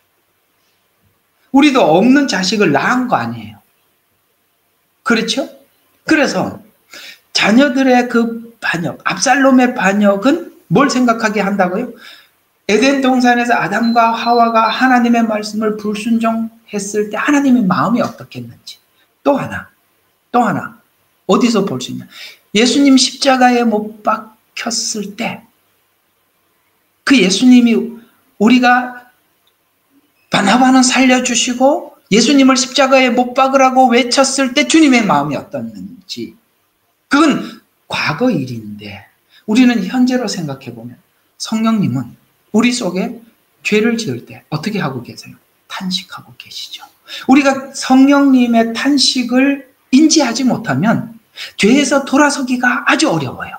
우리도 없는 자식을 낳은 거 아니에요. 그렇죠? 그래서 자녀들의 그 반역, 압살롬의 반역은 뭘 생각하게 한다고요? 에덴 동산에서 아담과 하와가 하나님의 말씀을 불순종했을 때 하나님의 마음이 어떻겠는지. 또 하나 어디서 볼 수 있냐? 예수님 십자가에 못 박혔을 때 그 예수님이, 우리가 바나바는 살려주시고 예수님을 십자가에 못 박으라고 외쳤을 때 주님의 마음이 어떻는지, 그건 과거 일인데 우리는 현재로 생각해 보면 성령님은 우리 속에 죄를 지을 때 어떻게 하고 계세요? 탄식하고 계시죠. 우리가 성령님의 탄식을 인지하지 못하면 죄에서 돌아서기가 아주 어려워요.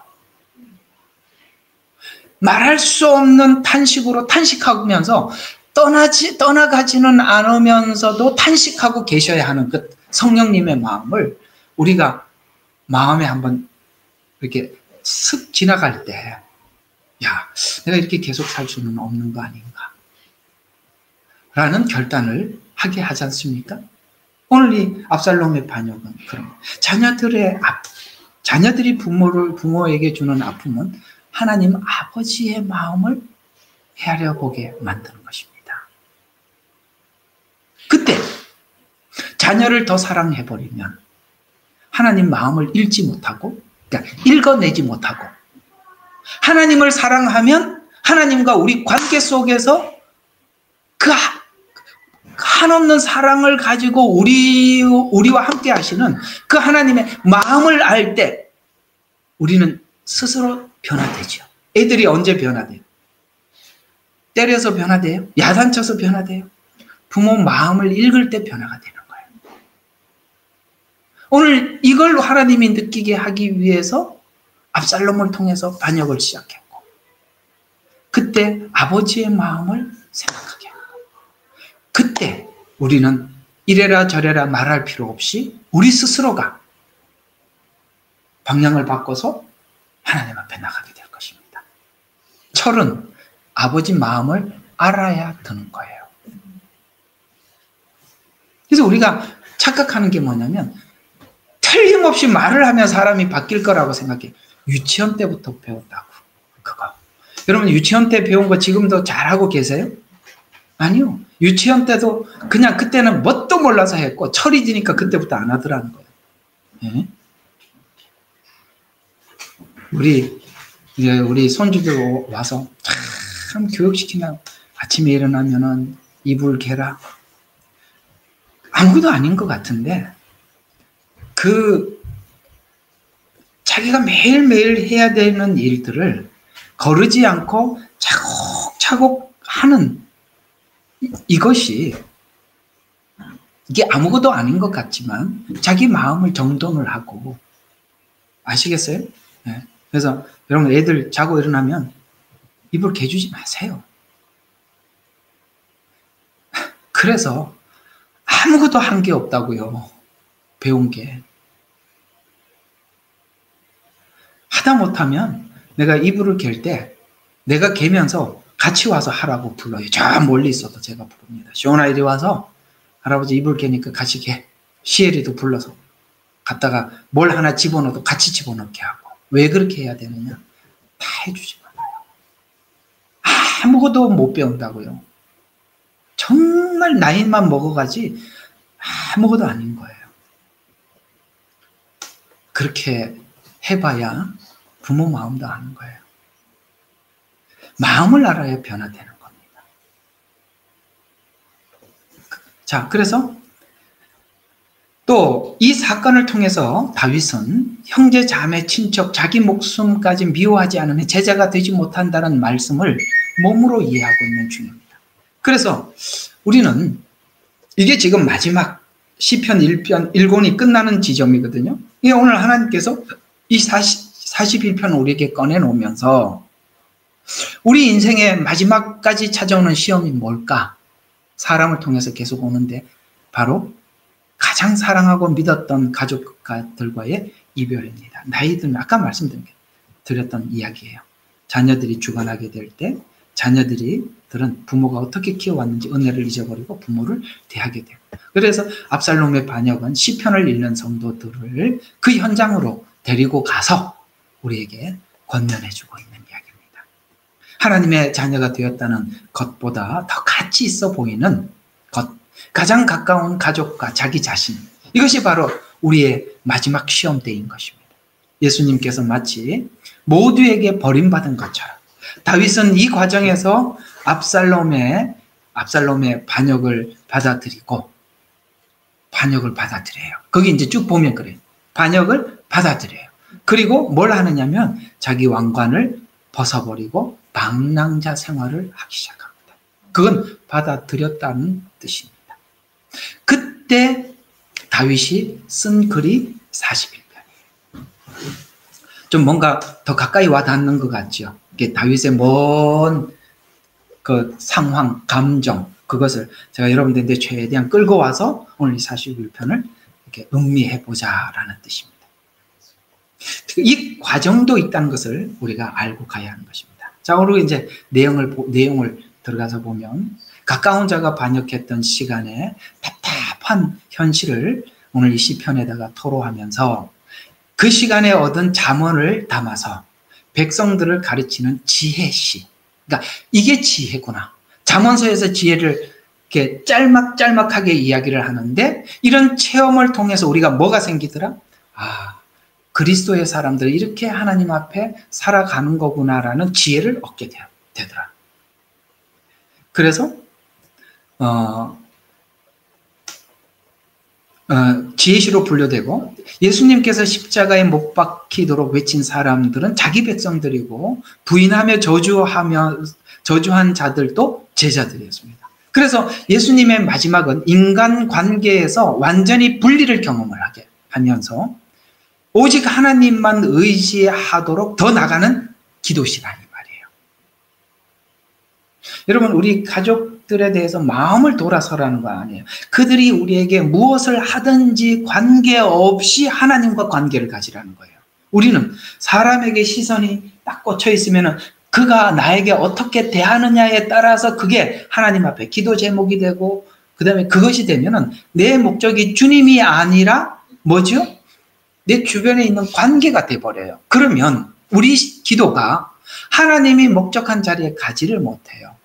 말할 수 없는 탄식으로 탄식하면서 떠나가지는 않으면서도 탄식하고 계셔야 하는 그 성령님의 마음을 우리가 마음에 한번 이렇게 슥 지나갈 때, 야, 내가 이렇게 계속 살 수는 없는 거 아닌가 라는 결단을 하게 하지 않습니까? 오늘 이 압살롬의 반역은 그런 자녀들이 부모에게 주는 아픔은 하나님 아버지의 마음을 헤아려 보게 만드는 것입니다. 그때 자녀를 더 사랑해버리면 하나님 마음을 읽지 못하고, 그러니까 읽어내지 못하고, 하나님을 사랑하면 하나님과 우리 관계 속에서 그 한없는 사랑을 가지고 우리와 함께 하시는 그 하나님의 마음을 알 때 우리는 스스로 변화되죠. 애들이 언제 변화돼요? 때려서 변화돼요? 야단쳐서 변화돼요? 부모 마음을 읽을 때 변화가 되는 거예요. 오늘 이걸 하나님이 느끼게 하기 위해서 압살롬을 통해서 반역을 시작했고, 그때 아버지의 마음을 생각하게 하고, 그때 우리는 이래라 저래라 말할 필요 없이 우리 스스로가 방향을 바꿔서 하나님 앞에 나가게 될 것입니다. 철은 아버지 마음을 알아야 드는 거예요. 그래서 우리가 착각하는 게 뭐냐면, 틀림없이 말을 하면 사람이 바뀔 거라고 생각해요. 유치원 때부터 배웠다고. 그거. 여러분 유치원 때 배운 거 지금도 잘하고 계세요? 아니요. 유치원 때도 그냥 그때는 뭣도 몰라서 했고, 철이 드니까 그때부터 안 하더라는 거예요. 네? 우리 손주들 와서 참 교육시키면, 아침에 일어나면은 이불 개라. 아무것도 아닌 것 같은데, 자기가 매일매일 해야 되는 일들을 거르지 않고 차곡차곡 하는 이것이, 이게 아무것도 아닌 것 같지만 자기 마음을 정돈을 하고, 아시겠어요? 네. 그래서 여러분 애들 자고 일어나면 이불 개주지 마세요. 그래서 아무것도 한 게 없다고요. 배운 게. 하다 못하면 내가 이불을 갤 때 내가 개면서 같이 와서 하라고 불러요. 저 멀리 있어도 제가 부릅니다. 시원아 이리 와서 할아버지 이불 개니까 같이 개. 시엘이도 불러서 갔다가 뭘 하나 집어넣어도 같이 집어넣게 하고. 왜 그렇게 해야 되느냐? 다 해주지 말아요. 아무것도 못 배운다고요. 정말 나이만 먹어가지 아무것도 아닌 거예요. 그렇게 해봐야 부모 마음도 아는 거예요. 마음을 알아야 변화되는 겁니다. 자, 그래서 또 이 사건을 통해서 다윗은 형제, 자매, 친척, 자기 목숨까지 미워하지 않으면 제자가 되지 못한다는 말씀을 몸으로 이해하고 있는 중입니다. 그래서 우리는 이게 지금 마지막 시편 1권이 끝나는 지점이거든요. 이게 오늘 하나님께서 이 41편을 우리에게 꺼내놓으면서 우리 인생의 마지막까지 찾아오는 시험이 뭘까? 사람을 통해서 계속 오는데 바로 가장 사랑하고 믿었던 가족들과의 이별입니다. 나이 들면 아까 말씀드렸던 이야기예요. 자녀들이 죽어나게 될 때 자녀들은 부모가 어떻게 키워왔는지 은혜를 잊어버리고 부모를 대하게 돼요. 그래서 압살롬의 반역은 시편을 읽는 성도들을 그 현장으로 데리고 가서 우리에게 권면해주고 있는 이야기입니다. 하나님의 자녀가 되었다는 것보다 더 가치 있어 보이는 것, 가장 가까운 가족과 자기 자신, 이것이 바로 우리의 마지막 시험 때인 것입니다. 예수님께서 마치 모두에게 버림받은 것처럼 다윗은 이 과정에서 압살롬의 반역을 받아들여요. 거기 이제 쭉 보면 그래요. 반역을 받아들여요. 그리고 뭘 하느냐면 자기 왕관을 벗어버리고 방랑자 생활을 하기 시작합니다. 그건 받아들였다는 뜻입니다. 그때 다윗이 쓴 글이 41편이에요. 좀 뭔가 더 가까이 와닿는 것 같죠. 이게 다윗의 먼 그 상황, 감정, 그것을 제가 여러분들한테 최대한 끌고 와서 오늘 이 41편을 이렇게 음미해 보자라는 뜻입니다. 이 과정도 있다는 것을 우리가 알고 가야 하는 것입니다. 자, 오늘 이제 내용을 들어가서 보면 가까운 자가 반역했던 시간에 답답한 현실을 오늘 이 시편에다가 토로하면서 그 시간에 얻은 잠언을 담아서 백성들을 가르치는 지혜시. 그러니까 이게 지혜구나. 잠언서에서 지혜를 이렇게 짤막짤막하게 이야기를 하는데 이런 체험을 통해서 우리가 뭐가 생기더라? 그리스도의 사람들이 이렇게 하나님 앞에 살아가는 거구나라는 지혜를 얻게 되더라. 그래서 지혜시로 분류되고 예수님께서 십자가에 못 박히도록 외친 사람들은 자기 백성들이고 부인하며 저주한 자들도 제자들이었습니다. 그래서 예수님의 마지막은 인간관계에서 완전히 분리를 경험을 하게 하면서 오직 하나님만 의지하도록 더 나가는 기도시라니 말이에요. 여러분, 우리 가족들에 대해서 마음을 돌아서라는 거 아니에요. 그들이 우리에게 무엇을 하든지 관계없이 하나님과 관계를 가지라는 거예요. 우리는 사람에게 시선이 딱 꽂혀 있으면 그가 나에게 어떻게 대하느냐에 따라서 그게 하나님 앞에 기도 제목이 되고, 그 다음에 그것이 되면은 내 목적이 주님이 아니라 뭐죠? 내 주변에 있는 관계가 돼버려요. 그러면 우리 기도가 하나님이 목적한 자리에 가지를 못해요.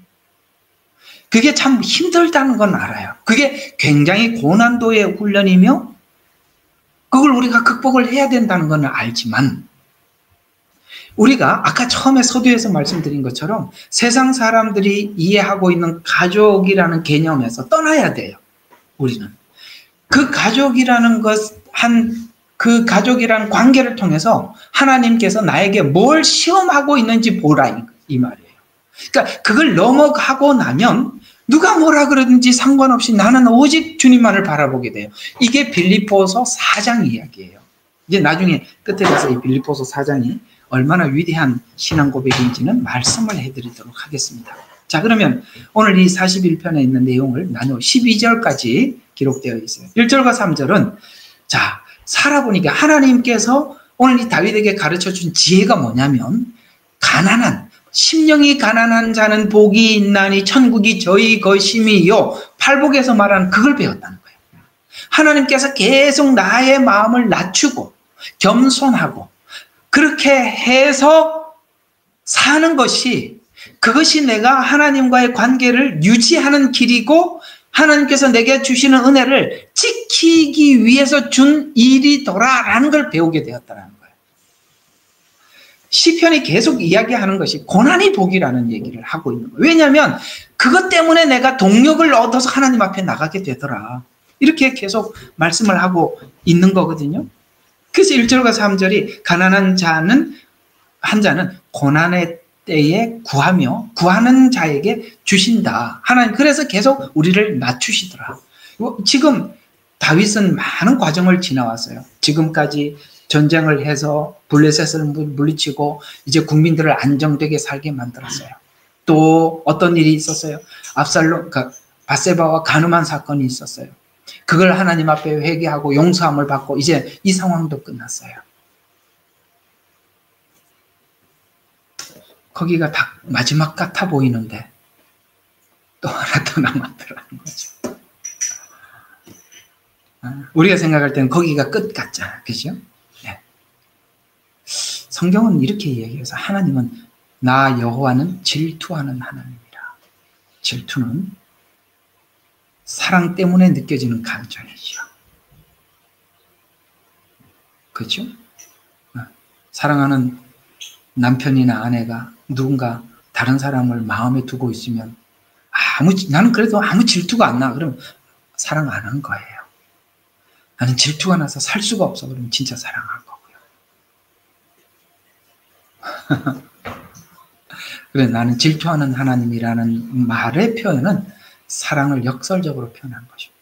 그게 참 힘들다는 건 알아요. 그게 굉장히 고난도의 훈련이며 그걸 우리가 극복을 해야 된다는 건 알지만, 우리가 아까 처음에 서두에서 말씀드린 것처럼 세상 사람들이 이해하고 있는 가족이라는 개념에서 떠나야 돼요. 우리는 그 가족이라는 그 가족이라는 관계를 통해서 하나님께서 나에게 뭘 시험하고 있는지 보라, 이 말이에요. 그러니까 그걸 넘어가고 나면 누가 뭐라 그러든지 상관없이 나는 오직 주님만을 바라보게 돼요. 이게 빌립보서 4장 이야기예요. 이제 나중에 끝에 가서 이 빌립보서 4장이 얼마나 위대한 신앙 고백인지는 말씀을 해드리도록 하겠습니다. 자, 그러면 오늘 이 41편에 있는 내용을 나누어 12절까지 기록되어 있어요. 1절과 3절은 자, 살아보니까 하나님께서 오늘 이 다윗에게 가르쳐준 지혜가 뭐냐면, 심령이 가난한 자는 복이 있나니 천국이 저희 것임이요. 팔복에서 말하는 그걸 배웠다는 거예요. 하나님께서 계속 나의 마음을 낮추고 겸손하고 그렇게 해서 사는 것이, 그것이 내가 하나님과의 관계를 유지하는 길이고 하나님께서 내게 주시는 은혜를 지키기 위해서 준 일이더라라는 걸 배우게 되었다는 거예요. 시편이 계속 이야기하는 것이 고난이 복이라는 얘기를 하고 있는 거예요. 왜냐하면 그것 때문에 내가 동력을 얻어서 하나님 앞에 나가게 되더라, 이렇게 계속 말씀을 하고 있는 거거든요. 그래서 1절과 3절이 가난한 자는 고난의 때에 구하며 구하는 자에게 주신다. 하나님 그래서 계속 우리를 낮추시더라. 지금 다윗은 많은 과정을 지나왔어요. 지금까지 전쟁을 해서 블레셋을 물리치고 이제 국민들을 안정되게 살게 만들었어요. 또 어떤 일이 있었어요? 밧세바와 간음한 사건이 있었어요. 그걸 하나님 앞에 회개하고 용서함을 받고 이제 이 상황도 끝났어요. 거기가 다 마지막 같아 보이는데 또 하나 더 남았더라는 거죠. 우리가 생각할 때는 거기가 끝 같잖아, 그죠? 네. 성경은 이렇게 이야기해서 하나님은 나 여호와는 질투하는 하나님이라. 질투는 사랑 때문에 느껴지는 감정이죠. 그렇죠? 사랑하는 남편이나 아내가 누군가 다른 사람을 마음에 두고 있으면 나는 그래도 아무 질투가 안 나. 그럼 사랑 안 한 거예요. 나는 질투가 나서 살 수가 없어. 그러면 진짜 사랑한 거고요. 그래, 나는 질투하는 하나님이라는 말의 표현은 사랑을 역설적으로 표현한 것입니다.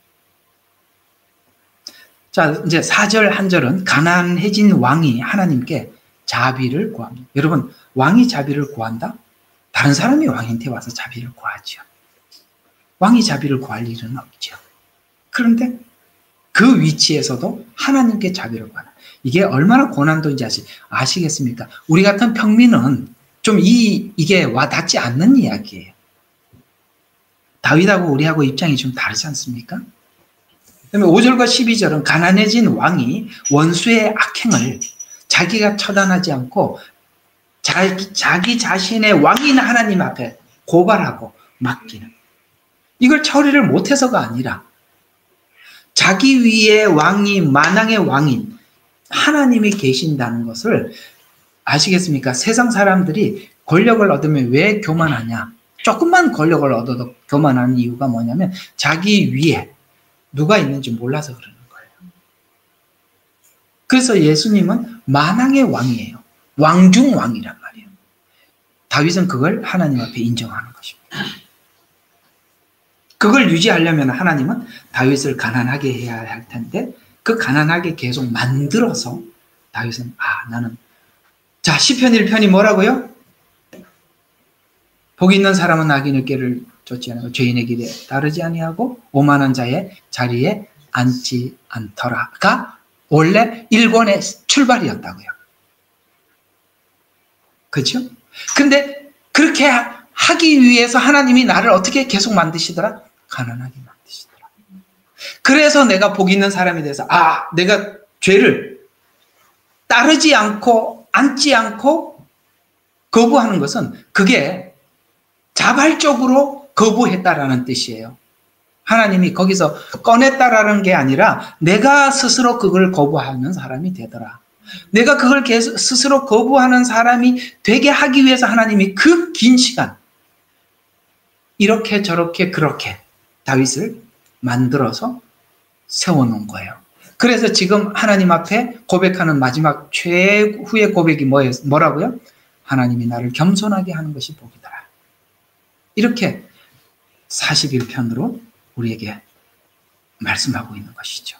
자, 이제 4절 한 절은 가난해진 왕이 하나님께 자비를 구합니다. 여러분, 왕이 자비를 구한다? 다른 사람이 왕한테 와서 자비를 구하죠. 왕이 자비를 구할 일은 없죠. 그런데 그 위치에서도 하나님께 자비를 구하는, 이게 얼마나 고난도인지 아시겠습니까? 우리 같은 평민은 좀 이게 와닿지 않는 이야기예요. 다윗하고 우리하고 입장이 좀 다르지 않습니까? 그다음에 5절과 12절은 가난해진 왕이 원수의 악행을 자기가 처단하지 않고 자기 자신의 왕인 하나님 앞에 고발하고 맡기는, 이걸 처리를 못해서가 아니라 자기 위에 왕이 만왕의 왕인 하나님이 계신다는 것을 아시겠습니까? 세상 사람들이 권력을 얻으면 왜 교만하냐? 조금만 권력을 얻어도 교만하는 이유가 뭐냐면 자기 위에 누가 있는지 몰라서 그러는 거예요. 그래서 예수님은 만왕의 왕이에요. 왕중왕이란 말이에요. 다윗은 그걸 하나님 앞에 인정하는 것입니다. 그걸 유지하려면 하나님은 다윗을 가난하게 해야 할 텐데 그 가난하게 계속 만들어서 다윗은 나는 자 시편 1편이 뭐라고요? 복 있는 사람은 악인의 길을 쫓지 않고 죄인의 길에 따르지 아니하고 오만한 자의 자리에 앉지 않더라가 원래 1권의 출발이었다고요. 그렇죠? 근데 그렇게 하기 위해서 하나님이 나를 어떻게 계속 만드시더라? 가난하게 만드시더라. 그래서 내가 복 있는 사람이 돼서 내가 죄를 따르지 않고 앉지 않고 거부하는 것은 그게 자발적으로 거부했다라는 뜻이에요. 하나님이 거기서 꺼냈다라는 게 아니라 내가 스스로 그걸 거부하는 사람이 되더라. 내가 그걸 스스로 거부하는 사람이 되게 하기 위해서 하나님이 그 긴 시간 이렇게 저렇게 그렇게 다윗을 만들어서 세워놓은 거예요. 그래서 지금 하나님 앞에 고백하는 마지막 최후의 고백이 뭐라고요? 하나님이 나를 겸손하게 하는 것이 복이더라. 이렇게 41편으로 우리에게 말씀하고 있는 것이죠.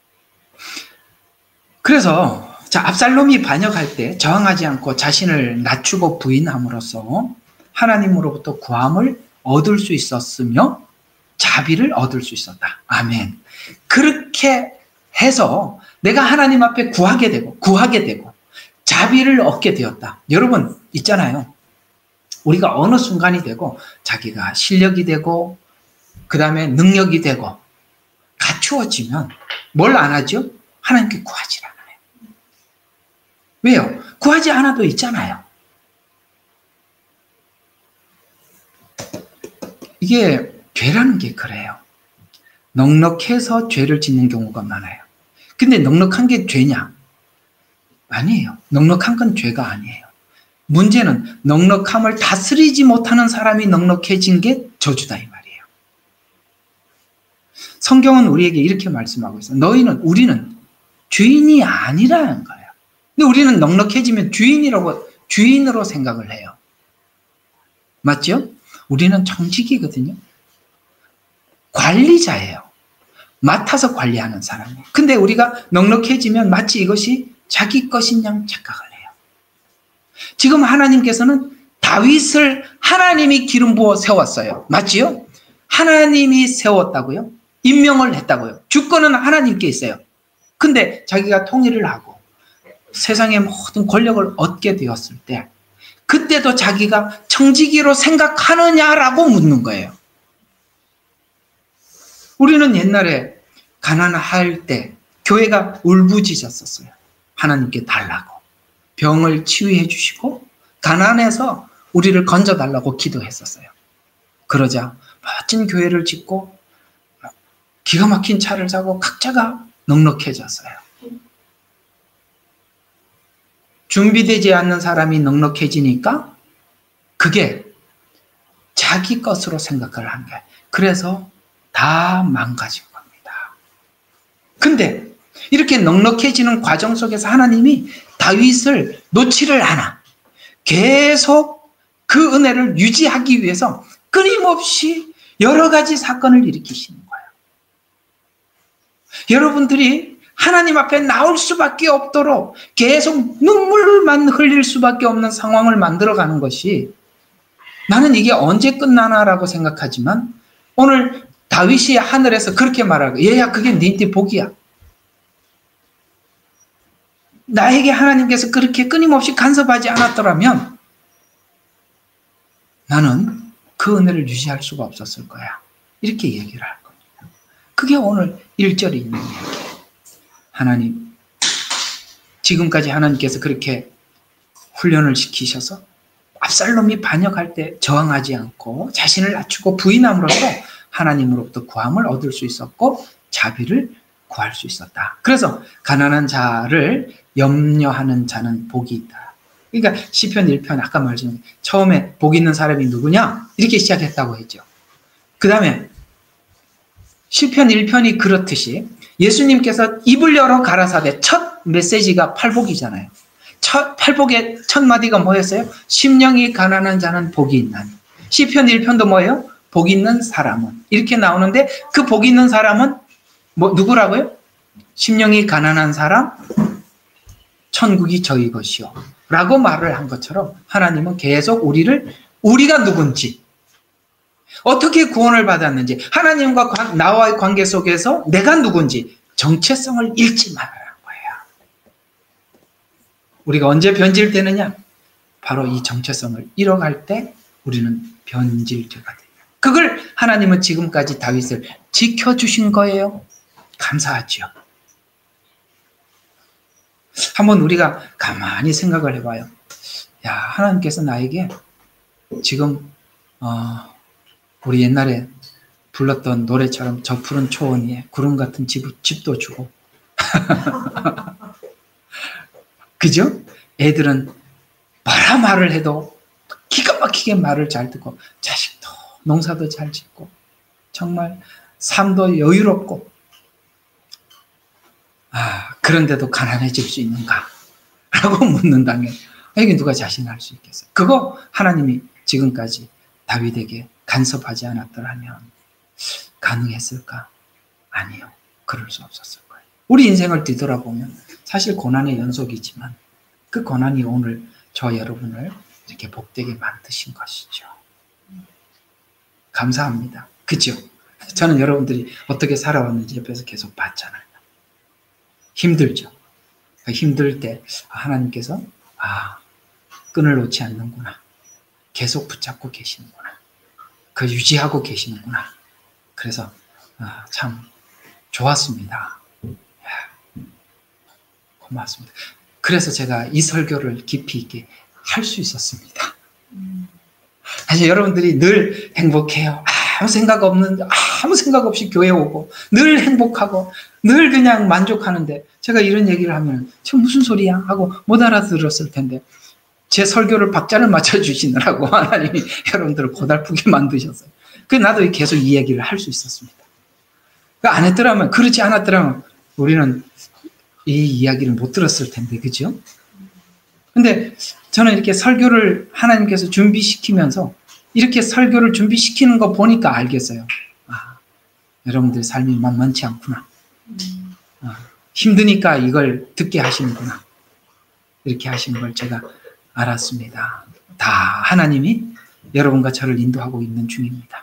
그래서 압살롬이 반역할 때 저항하지 않고 자신을 낮추고 부인함으로써 하나님으로부터 구함을 얻을 수 있었으며 자비를 얻을 수 있었다. 아멘. 그렇게 해서 내가 하나님 앞에 구하게 되고 자비를 얻게 되었다. 여러분 있잖아요. 우리가 어느 순간이 되고 자기가 실력이 되고 그 다음에 능력이 되고 갖추어지면 뭘 안 하죠? 하나님께 구하지 않아요. 왜요? 구하지 않아도 있잖아요. 이게 죄라는 게 그래요. 넉넉해서 죄를 짓는 경우가 많아요. 근데 넉넉한 게 죄냐? 아니에요. 넉넉한 건 죄가 아니에요. 문제는 넉넉함을 다스리지 못하는 사람이 넉넉해진 게 저주다 이 말이에요. 성경은 우리에게 이렇게 말씀하고 있어요. 우리는 주인이 아니라는 거예요. 근데 우리는 넉넉해지면 주인으로 생각을 해요. 맞죠? 우리는 정직이거든요. 관리자예요. 맡아서 관리하는 사람이에요. 근데 우리가 넉넉해지면 마치 이것이 자기 것인 양 착각을 해요. 지금 하나님께서는 다윗을 하나님이 기름 부어 세웠어요. 맞지요? 하나님이 세웠다고요? 임명을 했다고요. 주권은 하나님께 있어요. 근데 자기가 통일을 하고 세상의 모든 권력을 얻게 되었을 때 그때도 자기가 청지기로 생각하느냐라고 묻는 거예요. 우리는 옛날에 가난할 때 교회가 울부짖었었어요. 하나님께 달라고. 병을 치유해 주시고 가난해서 우리를 건져달라고 기도했었어요. 그러자 멋진 교회를 짓고 기가 막힌 차를 사고 각자가 넉넉해졌어요. 준비되지 않는 사람이 넉넉해지니까 그게 자기 것으로 생각을 한 거예요. 그래서 다 망가진 겁니다. 근데 이렇게 넉넉해지는 과정 속에서 하나님이 다윗을 놓지를 않아. 계속 그 은혜를 유지하기 위해서 끊임없이 여러 가지 사건을 일으키시는 거예요. 여러분들이 하나님 앞에 나올 수밖에 없도록 계속 눈물만 흘릴 수밖에 없는 상황을 만들어가는 것이 나는 이게 언제 끝나나라고 생각하지만 오늘 다윗이 하늘에서 그렇게 말하고 얘야 그게 네 복이야. 나에게 하나님께서 그렇게 끊임없이 간섭하지 않았더라면 나는 그 은혜를 유지할 수가 없었을 거야. 이렇게 얘기를 할 겁니다. 그게 오늘 1절에 있는 이야기예요. 하나님, 지금까지 하나님께서 그렇게 훈련을 시키셔서 압살롬이 반역할 때 저항하지 않고 자신을 낮추고 부인함으로써 하나님으로부터 구함을 얻을 수 있었고 자비를 구할 수 있었다. 그래서 가난한 자를 염려하는 자는 복이 있다. 그러니까 시편 1편 아까 말씀 처음에 복 있는 사람이 누구냐? 이렇게 시작했다고 했죠. 그 다음에 시편 1편이 그렇듯이 예수님께서 입을 열어 가라사대 첫 메시지가 팔복이잖아요. 팔복의 첫 마디가 뭐였어요? 심령이 가난한 자는 복이 있나니. 시편 1편도 뭐예요? 복 있는 사람은. 이렇게 나오는데 그 복 있는 사람은 누구라고요? 심령이 가난한 사람 천국이 저희 것이요 라고 말을 한 것처럼 하나님은 계속 우리가 누군지, 어떻게 구원을 받았는지, 하나님과 나와의 관계 속에서 내가 누군지 정체성을 잃지 말라는 거예요. 우리가 언제 변질되느냐? 바로 이 정체성을 잃어갈 때 우리는 변질되가 돼요. 그걸 하나님은 지금까지 다윗을 지켜주신 거예요. 감사하죠. 한번 우리가 가만히 생각을 해봐요. 야, 하나님께서 나에게 지금 우리 옛날에 불렀던 노래처럼 저 푸른 초원 위에 구름 같은 집도 주고 그죠? 애들은 뭐라 말을 해도 기가 막히게 말을 잘 듣고 자식도 농사도 잘 짓고 정말 삶도 여유롭고 그런데도 가난해질 수 있는가? 라고 묻는다면 이게 누가 자신할 수 있겠어요? 그거 하나님이 지금까지 다윗에게 간섭하지 않았더라면 가능했을까? 아니요. 그럴 수 없었을 거예요. 우리 인생을 뒤돌아보면 사실 고난의 연속이지만 그 고난이 오늘 저 여러분을 이렇게 복되게 만드신 것이죠. 감사합니다. 그죠? 저는 여러분들이 어떻게 살아왔는지 옆에서 계속 봤잖아요. 힘들죠. 힘들 때 하나님께서 끈을 놓지 않는구나. 계속 붙잡고 계시는구나. 그 유지하고 계시는구나. 그래서 참 좋았습니다. 고맙습니다. 그래서 제가 이 설교를 깊이 있게 할 수 있었습니다. 사실 여러분들이 늘 행복해요. 아무 생각 없이 교회 오고 늘 행복하고 늘 그냥 만족하는데 제가 이런 얘기를 하면 저 무슨 소리야 하고 못 알아들었을 텐데 제 설교를 박자를 맞춰주시느라고 하나님이 여러분들을 고달프게 만드셨어요. 그래서 나도 계속 이 얘기를 할 수 있었습니다. 안 했더라면, 그렇지 않았더라면 우리는 이 이야기를 못 들었을 텐데, 그죠? 근데 저는 이렇게 설교를 하나님께서 준비시키면서 이렇게 설교를 준비시키는 거 보니까 알겠어요. 여러분들 삶이 만만치 않구나. 힘드니까 이걸 듣게 하시는구나. 이렇게 하시는 걸 제가 알았습니다. 다 하나님이 여러분과 저를 인도하고 있는 중입니다.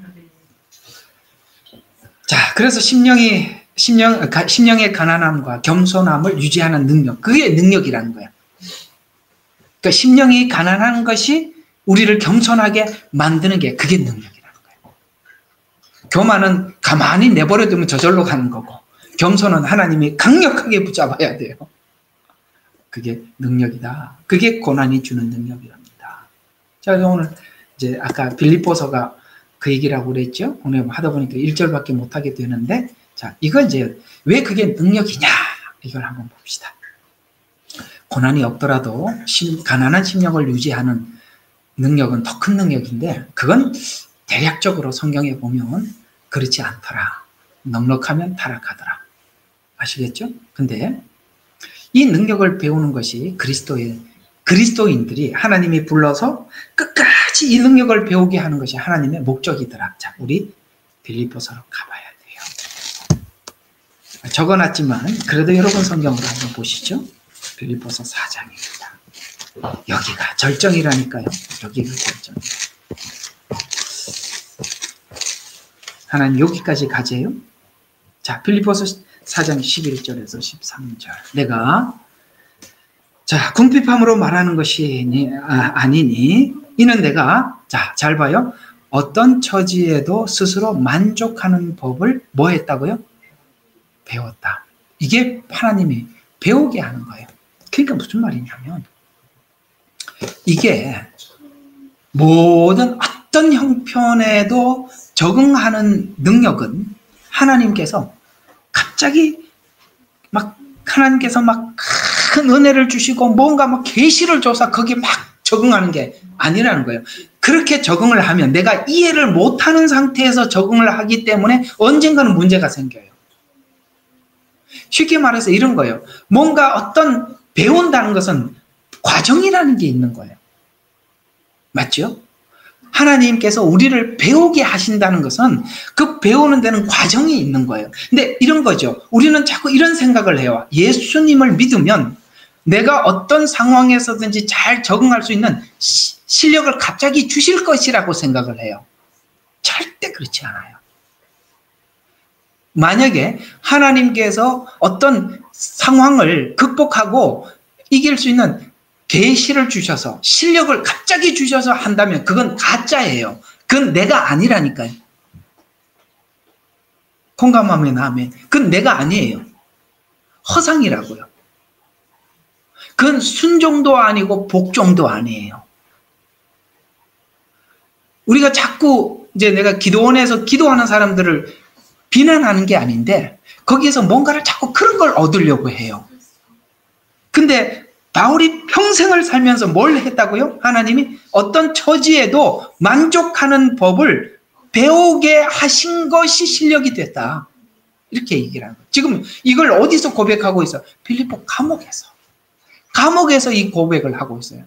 자, 그래서 심령의 가난함과 겸손함을 유지하는 능력, 그게 능력이라는 거예요. 그러니까 심령이 가난한 것이 우리를 겸손하게 만드는 게 그게 능력이라는 거예요. 교만은 가만히 내버려두면 저절로 가는 거고, 겸손은 하나님이 강력하게 붙잡아야 돼요. 그게 능력이다. 그게 고난이 주는 능력이랍니다. 자, 오늘 이제 아까 빌립보서가 그 얘기를 하고 그랬죠. 오늘 하다 보니까 1절밖에 못하게 되는데, 자, 이걸 이제 왜 그게 능력이냐? 이걸 한번 봅시다. 고난이 없더라도 가난한 심령을 유지하는 능력은 더 큰 능력인데, 그건 대략적으로 성경에 보면 그렇지 않더라. 넉넉하면 타락하더라. 아시겠죠? 근데 이 능력을 배우는 것이 그리스도인들이 하나님이 불러서 끝까지 이 능력을 배우게 하는 것이 하나님의 목적이더라. 자, 우리 빌립보서로 가봐야 돼요. 적어놨지만 그래도 여러분 성경으로 한번 보시죠. 빌립보서 4장입니다. 여기가 절정이라니까요. 여기가 절정이에요. 하나님 여기까지 가재요. 자, 빌립보서 4장 11절에서 13절. 내가 궁핍함으로 말하는 것이 아니니 이는 내가 잘 봐요. 어떤 처지에도 스스로 만족하는 법을 뭐 했다고요? 배웠다. 이게 하나님이 배우게 하는 거예요. 그러니까 무슨 말이냐면 이게 모든 어떤 형편에도 적응하는 능력은 하나님께서 갑자기 하나님께서 큰 은혜를 주시고 뭔가 계시를 줘서 거기에 적응하는 게 아니라는 거예요. 그렇게 적응을 하면 내가 이해를 못하는 상태에서 적응을 하기 때문에 언젠가는 문제가 생겨요. 쉽게 말해서 이런 거예요. 뭔가 어떤 배운다는 것은 과정이라는 게 있는 거예요. 맞죠? 하나님께서 우리를 배우게 하신다는 것은 그 배우는 데는 과정이 있는 거예요. 근데 이런 거죠. 우리는 자꾸 이런 생각을 해요. 예수님을 믿으면 내가 어떤 상황에서든지 잘 적응할 수 있는 실력을 갑자기 주실 것이라고 생각을 해요. 절대 그렇지 않아요. 만약에 하나님께서 어떤 상황을 극복하고 이길 수 있는 계시를 주셔서 실력을 갑자기 주셔서 한다면 그건 가짜예요. 그건 내가 아니라니까요. 공감하면 아멘. 그건 내가 아니에요. 허상이라고요. 그건 순종도 아니고 복종도 아니에요. 우리가 자꾸 이제 내가 기도원에서 기도하는 사람들을 비난하는 게 아닌데 거기에서 뭔가를 자꾸 그런 걸 얻으려고 해요. 근데 바울이 평생을 살면서 뭘 했다고요? 하나님이 어떤 처지에도 만족하는 법을 배우게 하신 것이 실력이 됐다. 이렇게 얘기를 하는 거예요. 지금 이걸 어디서 고백하고 있어? 빌립보 감옥에서. 감옥에서 이 고백을 하고 있어요.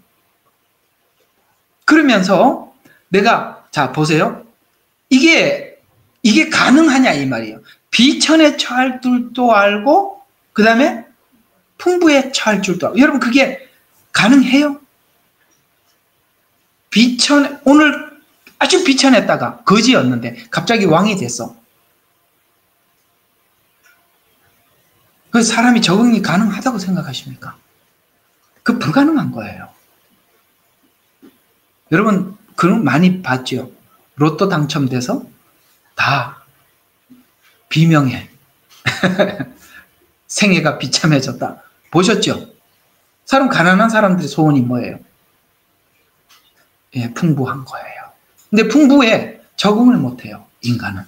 그러면서 내가 자 보세요. 이게 가능하냐 이 말이에요. 비천에 처할 줄도 알고 그 다음에 풍부에 처할 줄도 알고. 여러분 그게 가능해요? 오늘 아주 비천했다가 거지였는데 갑자기 왕이 됐어. 그 사람이 적응이 가능하다고 생각하십니까? 그 불가능한 거예요. 여러분 그런 많이 봤죠? 로또 당첨돼서 다 비명해. 생애가 비참해졌다. 보셨죠? 가난한 사람들의 소원이 뭐예요? 예, 풍부한 거예요. 근데 풍부에 적응을 못해요. 인간은.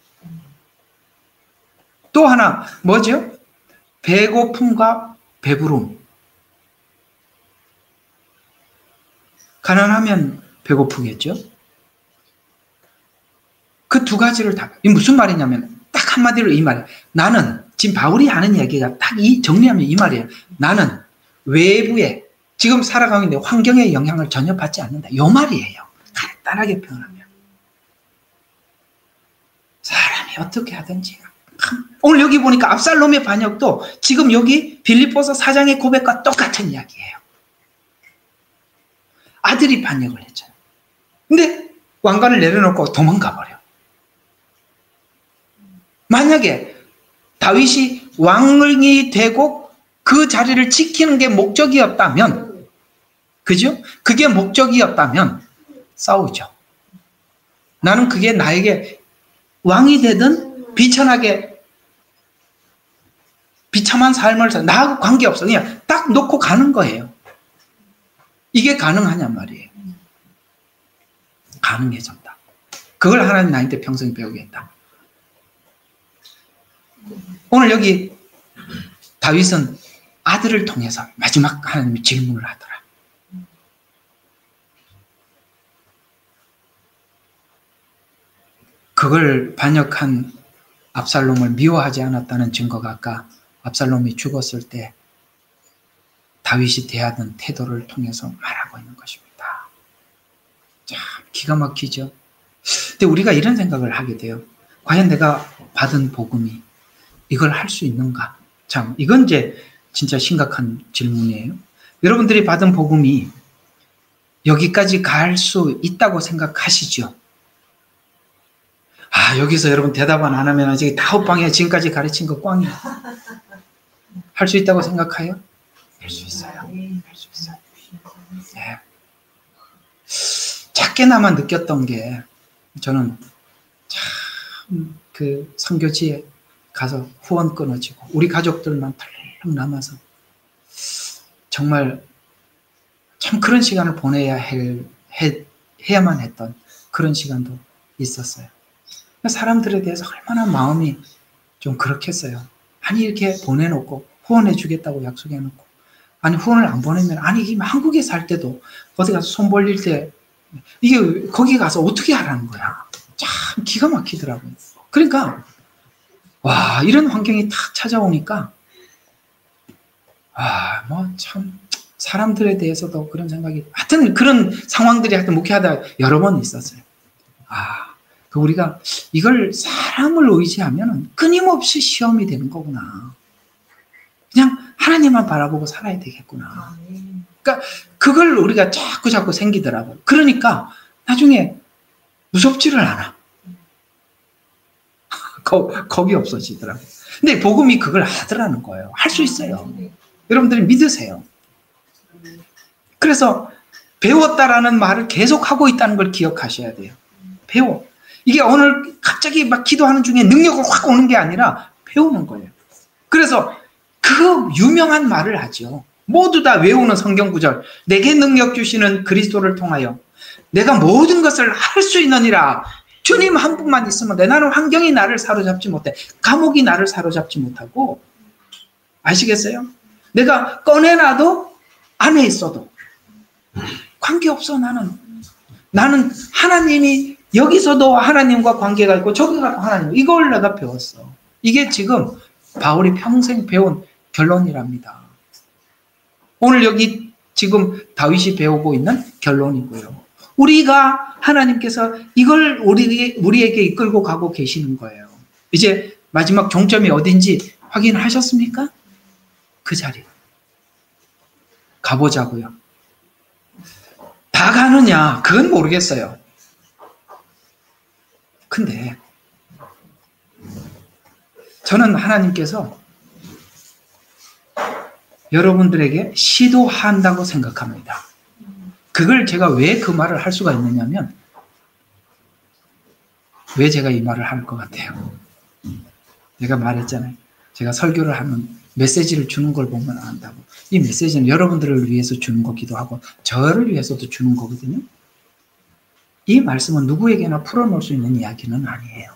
또 하나 뭐죠? 배고픔과 배부름. 가난하면 배고프겠죠? 그 두 가지를 다, 이 무슨 말이냐면 딱 한마디로 이 말이에요. 나는 지금 바울이 하는 얘기가 딱 정리하면 이 말이에요. 나는 외부에 지금 살아가고 있는데 환경의 영향을 전혀 받지 않는다. 이 말이에요. 간단하게 표현하면. 사람이 어떻게 하든지. 오늘 여기 보니까 압살롬의 반역도 지금 여기 빌립보서 4장의 고백과 똑같은 이야기예요. 아들이 반역을 했잖아요. 근데 왕관을 내려놓고 도망가 버려. 만약에 다윗이 왕이 되고 그 자리를 지키는 게 목적이었다면, 그죠? 그게 목적이었다면 싸우죠. 나는 그게 나에게 왕이 되든 비참한 삶을 살, 나하고 관계없어. 그냥 딱 놓고 가는 거예요. 이게 가능하냔 말이에요. 가능해졌다. 그걸 하나님 나한테 평생 배우게 했다. 오늘 여기 다윗은 아들을 통해서 마지막 하나님이 질문을 하더라. 그걸 반역한 압살롬을 미워하지 않았다는 증거가 아까 압살롬이 죽었을 때 다윗이 대하던 태도를 통해서 말하고 있는 것입니다. 참 기가 막히죠. 근데 우리가 이런 생각을 하게 돼요. 과연 내가 받은 복음이 이걸 할 수 있는가? 참 이건 이제 진짜 심각한 질문이에요. 여러분들이 받은 복음이 여기까지 갈 수 있다고 생각하시죠? 여기서 여러분 대답은 안 하면 아직 다호빵에 지금까지 가르친 거 꽝이야. 할 수 있다고 생각해요? 할 수 있어요. 할 수 있어요. 네. 작게나마 느꼈던 게 저는 참 그 선교지에 가서 후원 끊어지고 우리 가족들만 털렁 남아서 정말 참 그런 시간을 해야만 했던 그런 시간도 있었어요. 사람들에 대해서 얼마나 마음이 좀 그렇겠어요. 아니 이렇게 보내놓고 후원해 주겠다고 약속해놓고 아니 후원을 안 보내면 아니 한국에 살 때도 어디 가서 손 벌릴 때 이게 거기 가서 어떻게 하라는 거야. 참 기가 막히더라고요. 그러니까 이런 환경이 탁 찾아오니까 뭐 참 사람들에 대해서도 그런 생각이, 하여튼 그런 상황들이 하여튼 목회하다 여러 번 있었어요. 우리가 이걸 사람을 의지하면 끊임없이 시험이 되는 거구나. 그냥 하나님만 바라보고 살아야 되겠구나. 그러니까 그걸 우리가 자꾸 생기더라고요. 그러니까 나중에 무섭지를 않아. 겁이 없어지더라고요. 근데 복음이 그걸 하더라는 거예요. 할 수 있어요. 여러분들이 믿으세요. 그래서 배웠다라는 말을 계속 하고 있다는 걸 기억하셔야 돼요. 배워. 이게 오늘 갑자기 막 기도하는 중에 능력을 확 오는 게 아니라 배우는 거예요. 그래서 그 유명한 말을 하죠. 모두 다 외우는 성경 구절. 내게 능력 주시는 그리스도를 통하여 내가 모든 것을 할 수 있느니라. 주님 한 분만 있으면 돼. 나는 환경이 나를 사로잡지 못해. 감옥이 나를 사로잡지 못하고. 아시겠어요? 내가 꺼내놔도 안에 있어도 관계없어. 나는 하나님이 여기서도 하나님과 관계가 있고 저기 가도 하나님. 이걸 내가 배웠어. 이게 지금 바울이 평생 배운 결론이랍니다. 오늘 여기 지금 다윗이 배우고 있는 결론이고요. 우리가 하나님께서 이걸 우리에게 이끌고 가고 계시는 거예요. 이제 마지막 종점이 어딘지 확인하셨습니까? 그 자리. 가보자고요. 다 가느냐? 그건 모르겠어요. 근데 저는 하나님께서 여러분들에게 시도한다고 생각합니다. 그걸 제가 왜 그 말을 할 수가 있느냐면, 왜 제가 이 말을 할 것 같아요? 제가 말했잖아요. 제가 설교를 하면 메시지를 주는 걸 보면 안다고. 이 메시지는 여러분들을 위해서 주는 거기도 하고 저를 위해서도 주는 거거든요. 이 말씀은 누구에게나 풀어놓을 수 있는 이야기는 아니에요.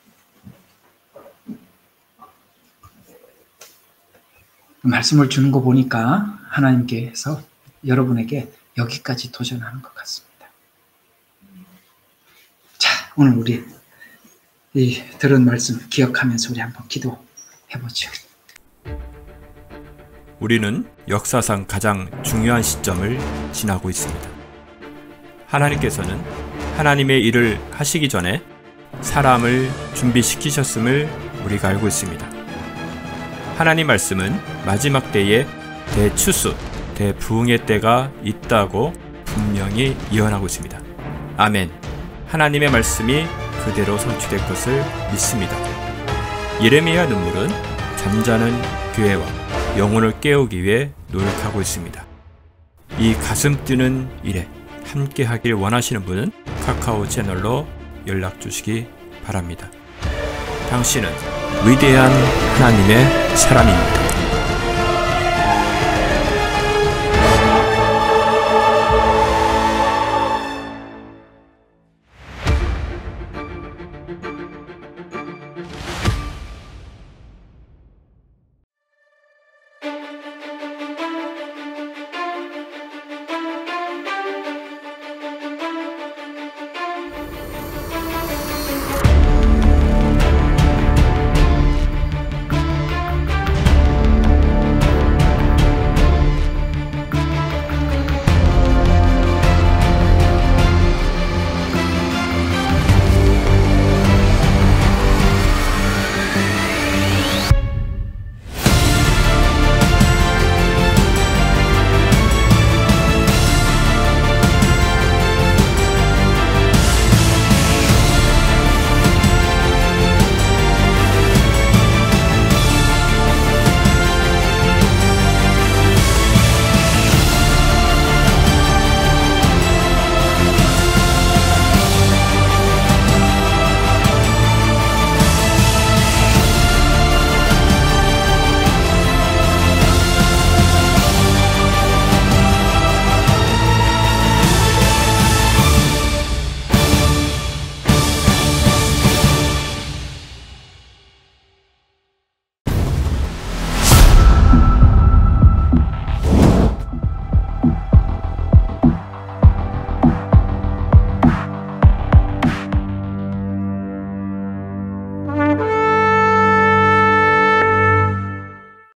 말씀을 주는 거 보니까 하나님께서 여러분에게 여기까지 도전하는 것 같습니다. 자, 오늘 우리 이 들은 말씀 기억하면서 우리 한번 기도해보죠. 우리는 역사상 가장 중요한 시점을 지나고 있습니다. 하나님께서는 하나님의 일을 하시기 전에 사람을 준비시키셨음을 우리가 알고 있습니다. 하나님 말씀은 마지막 때에 대추수, 대부흥의 때가 있다고 분명히 예언하고 있습니다. 아멘. 하나님의 말씀이 그대로 성취될 것을 믿습니다. 예레미야 눈물은 잠자는 교회와 영혼을 깨우기 위해 노력하고 있습니다. 이 가슴 뛰는 일에 함께 하길 원하시는 분은 카카오 채널로 연락 주시기 바랍니다. 당신은 위대한 하나님의 사람입니다.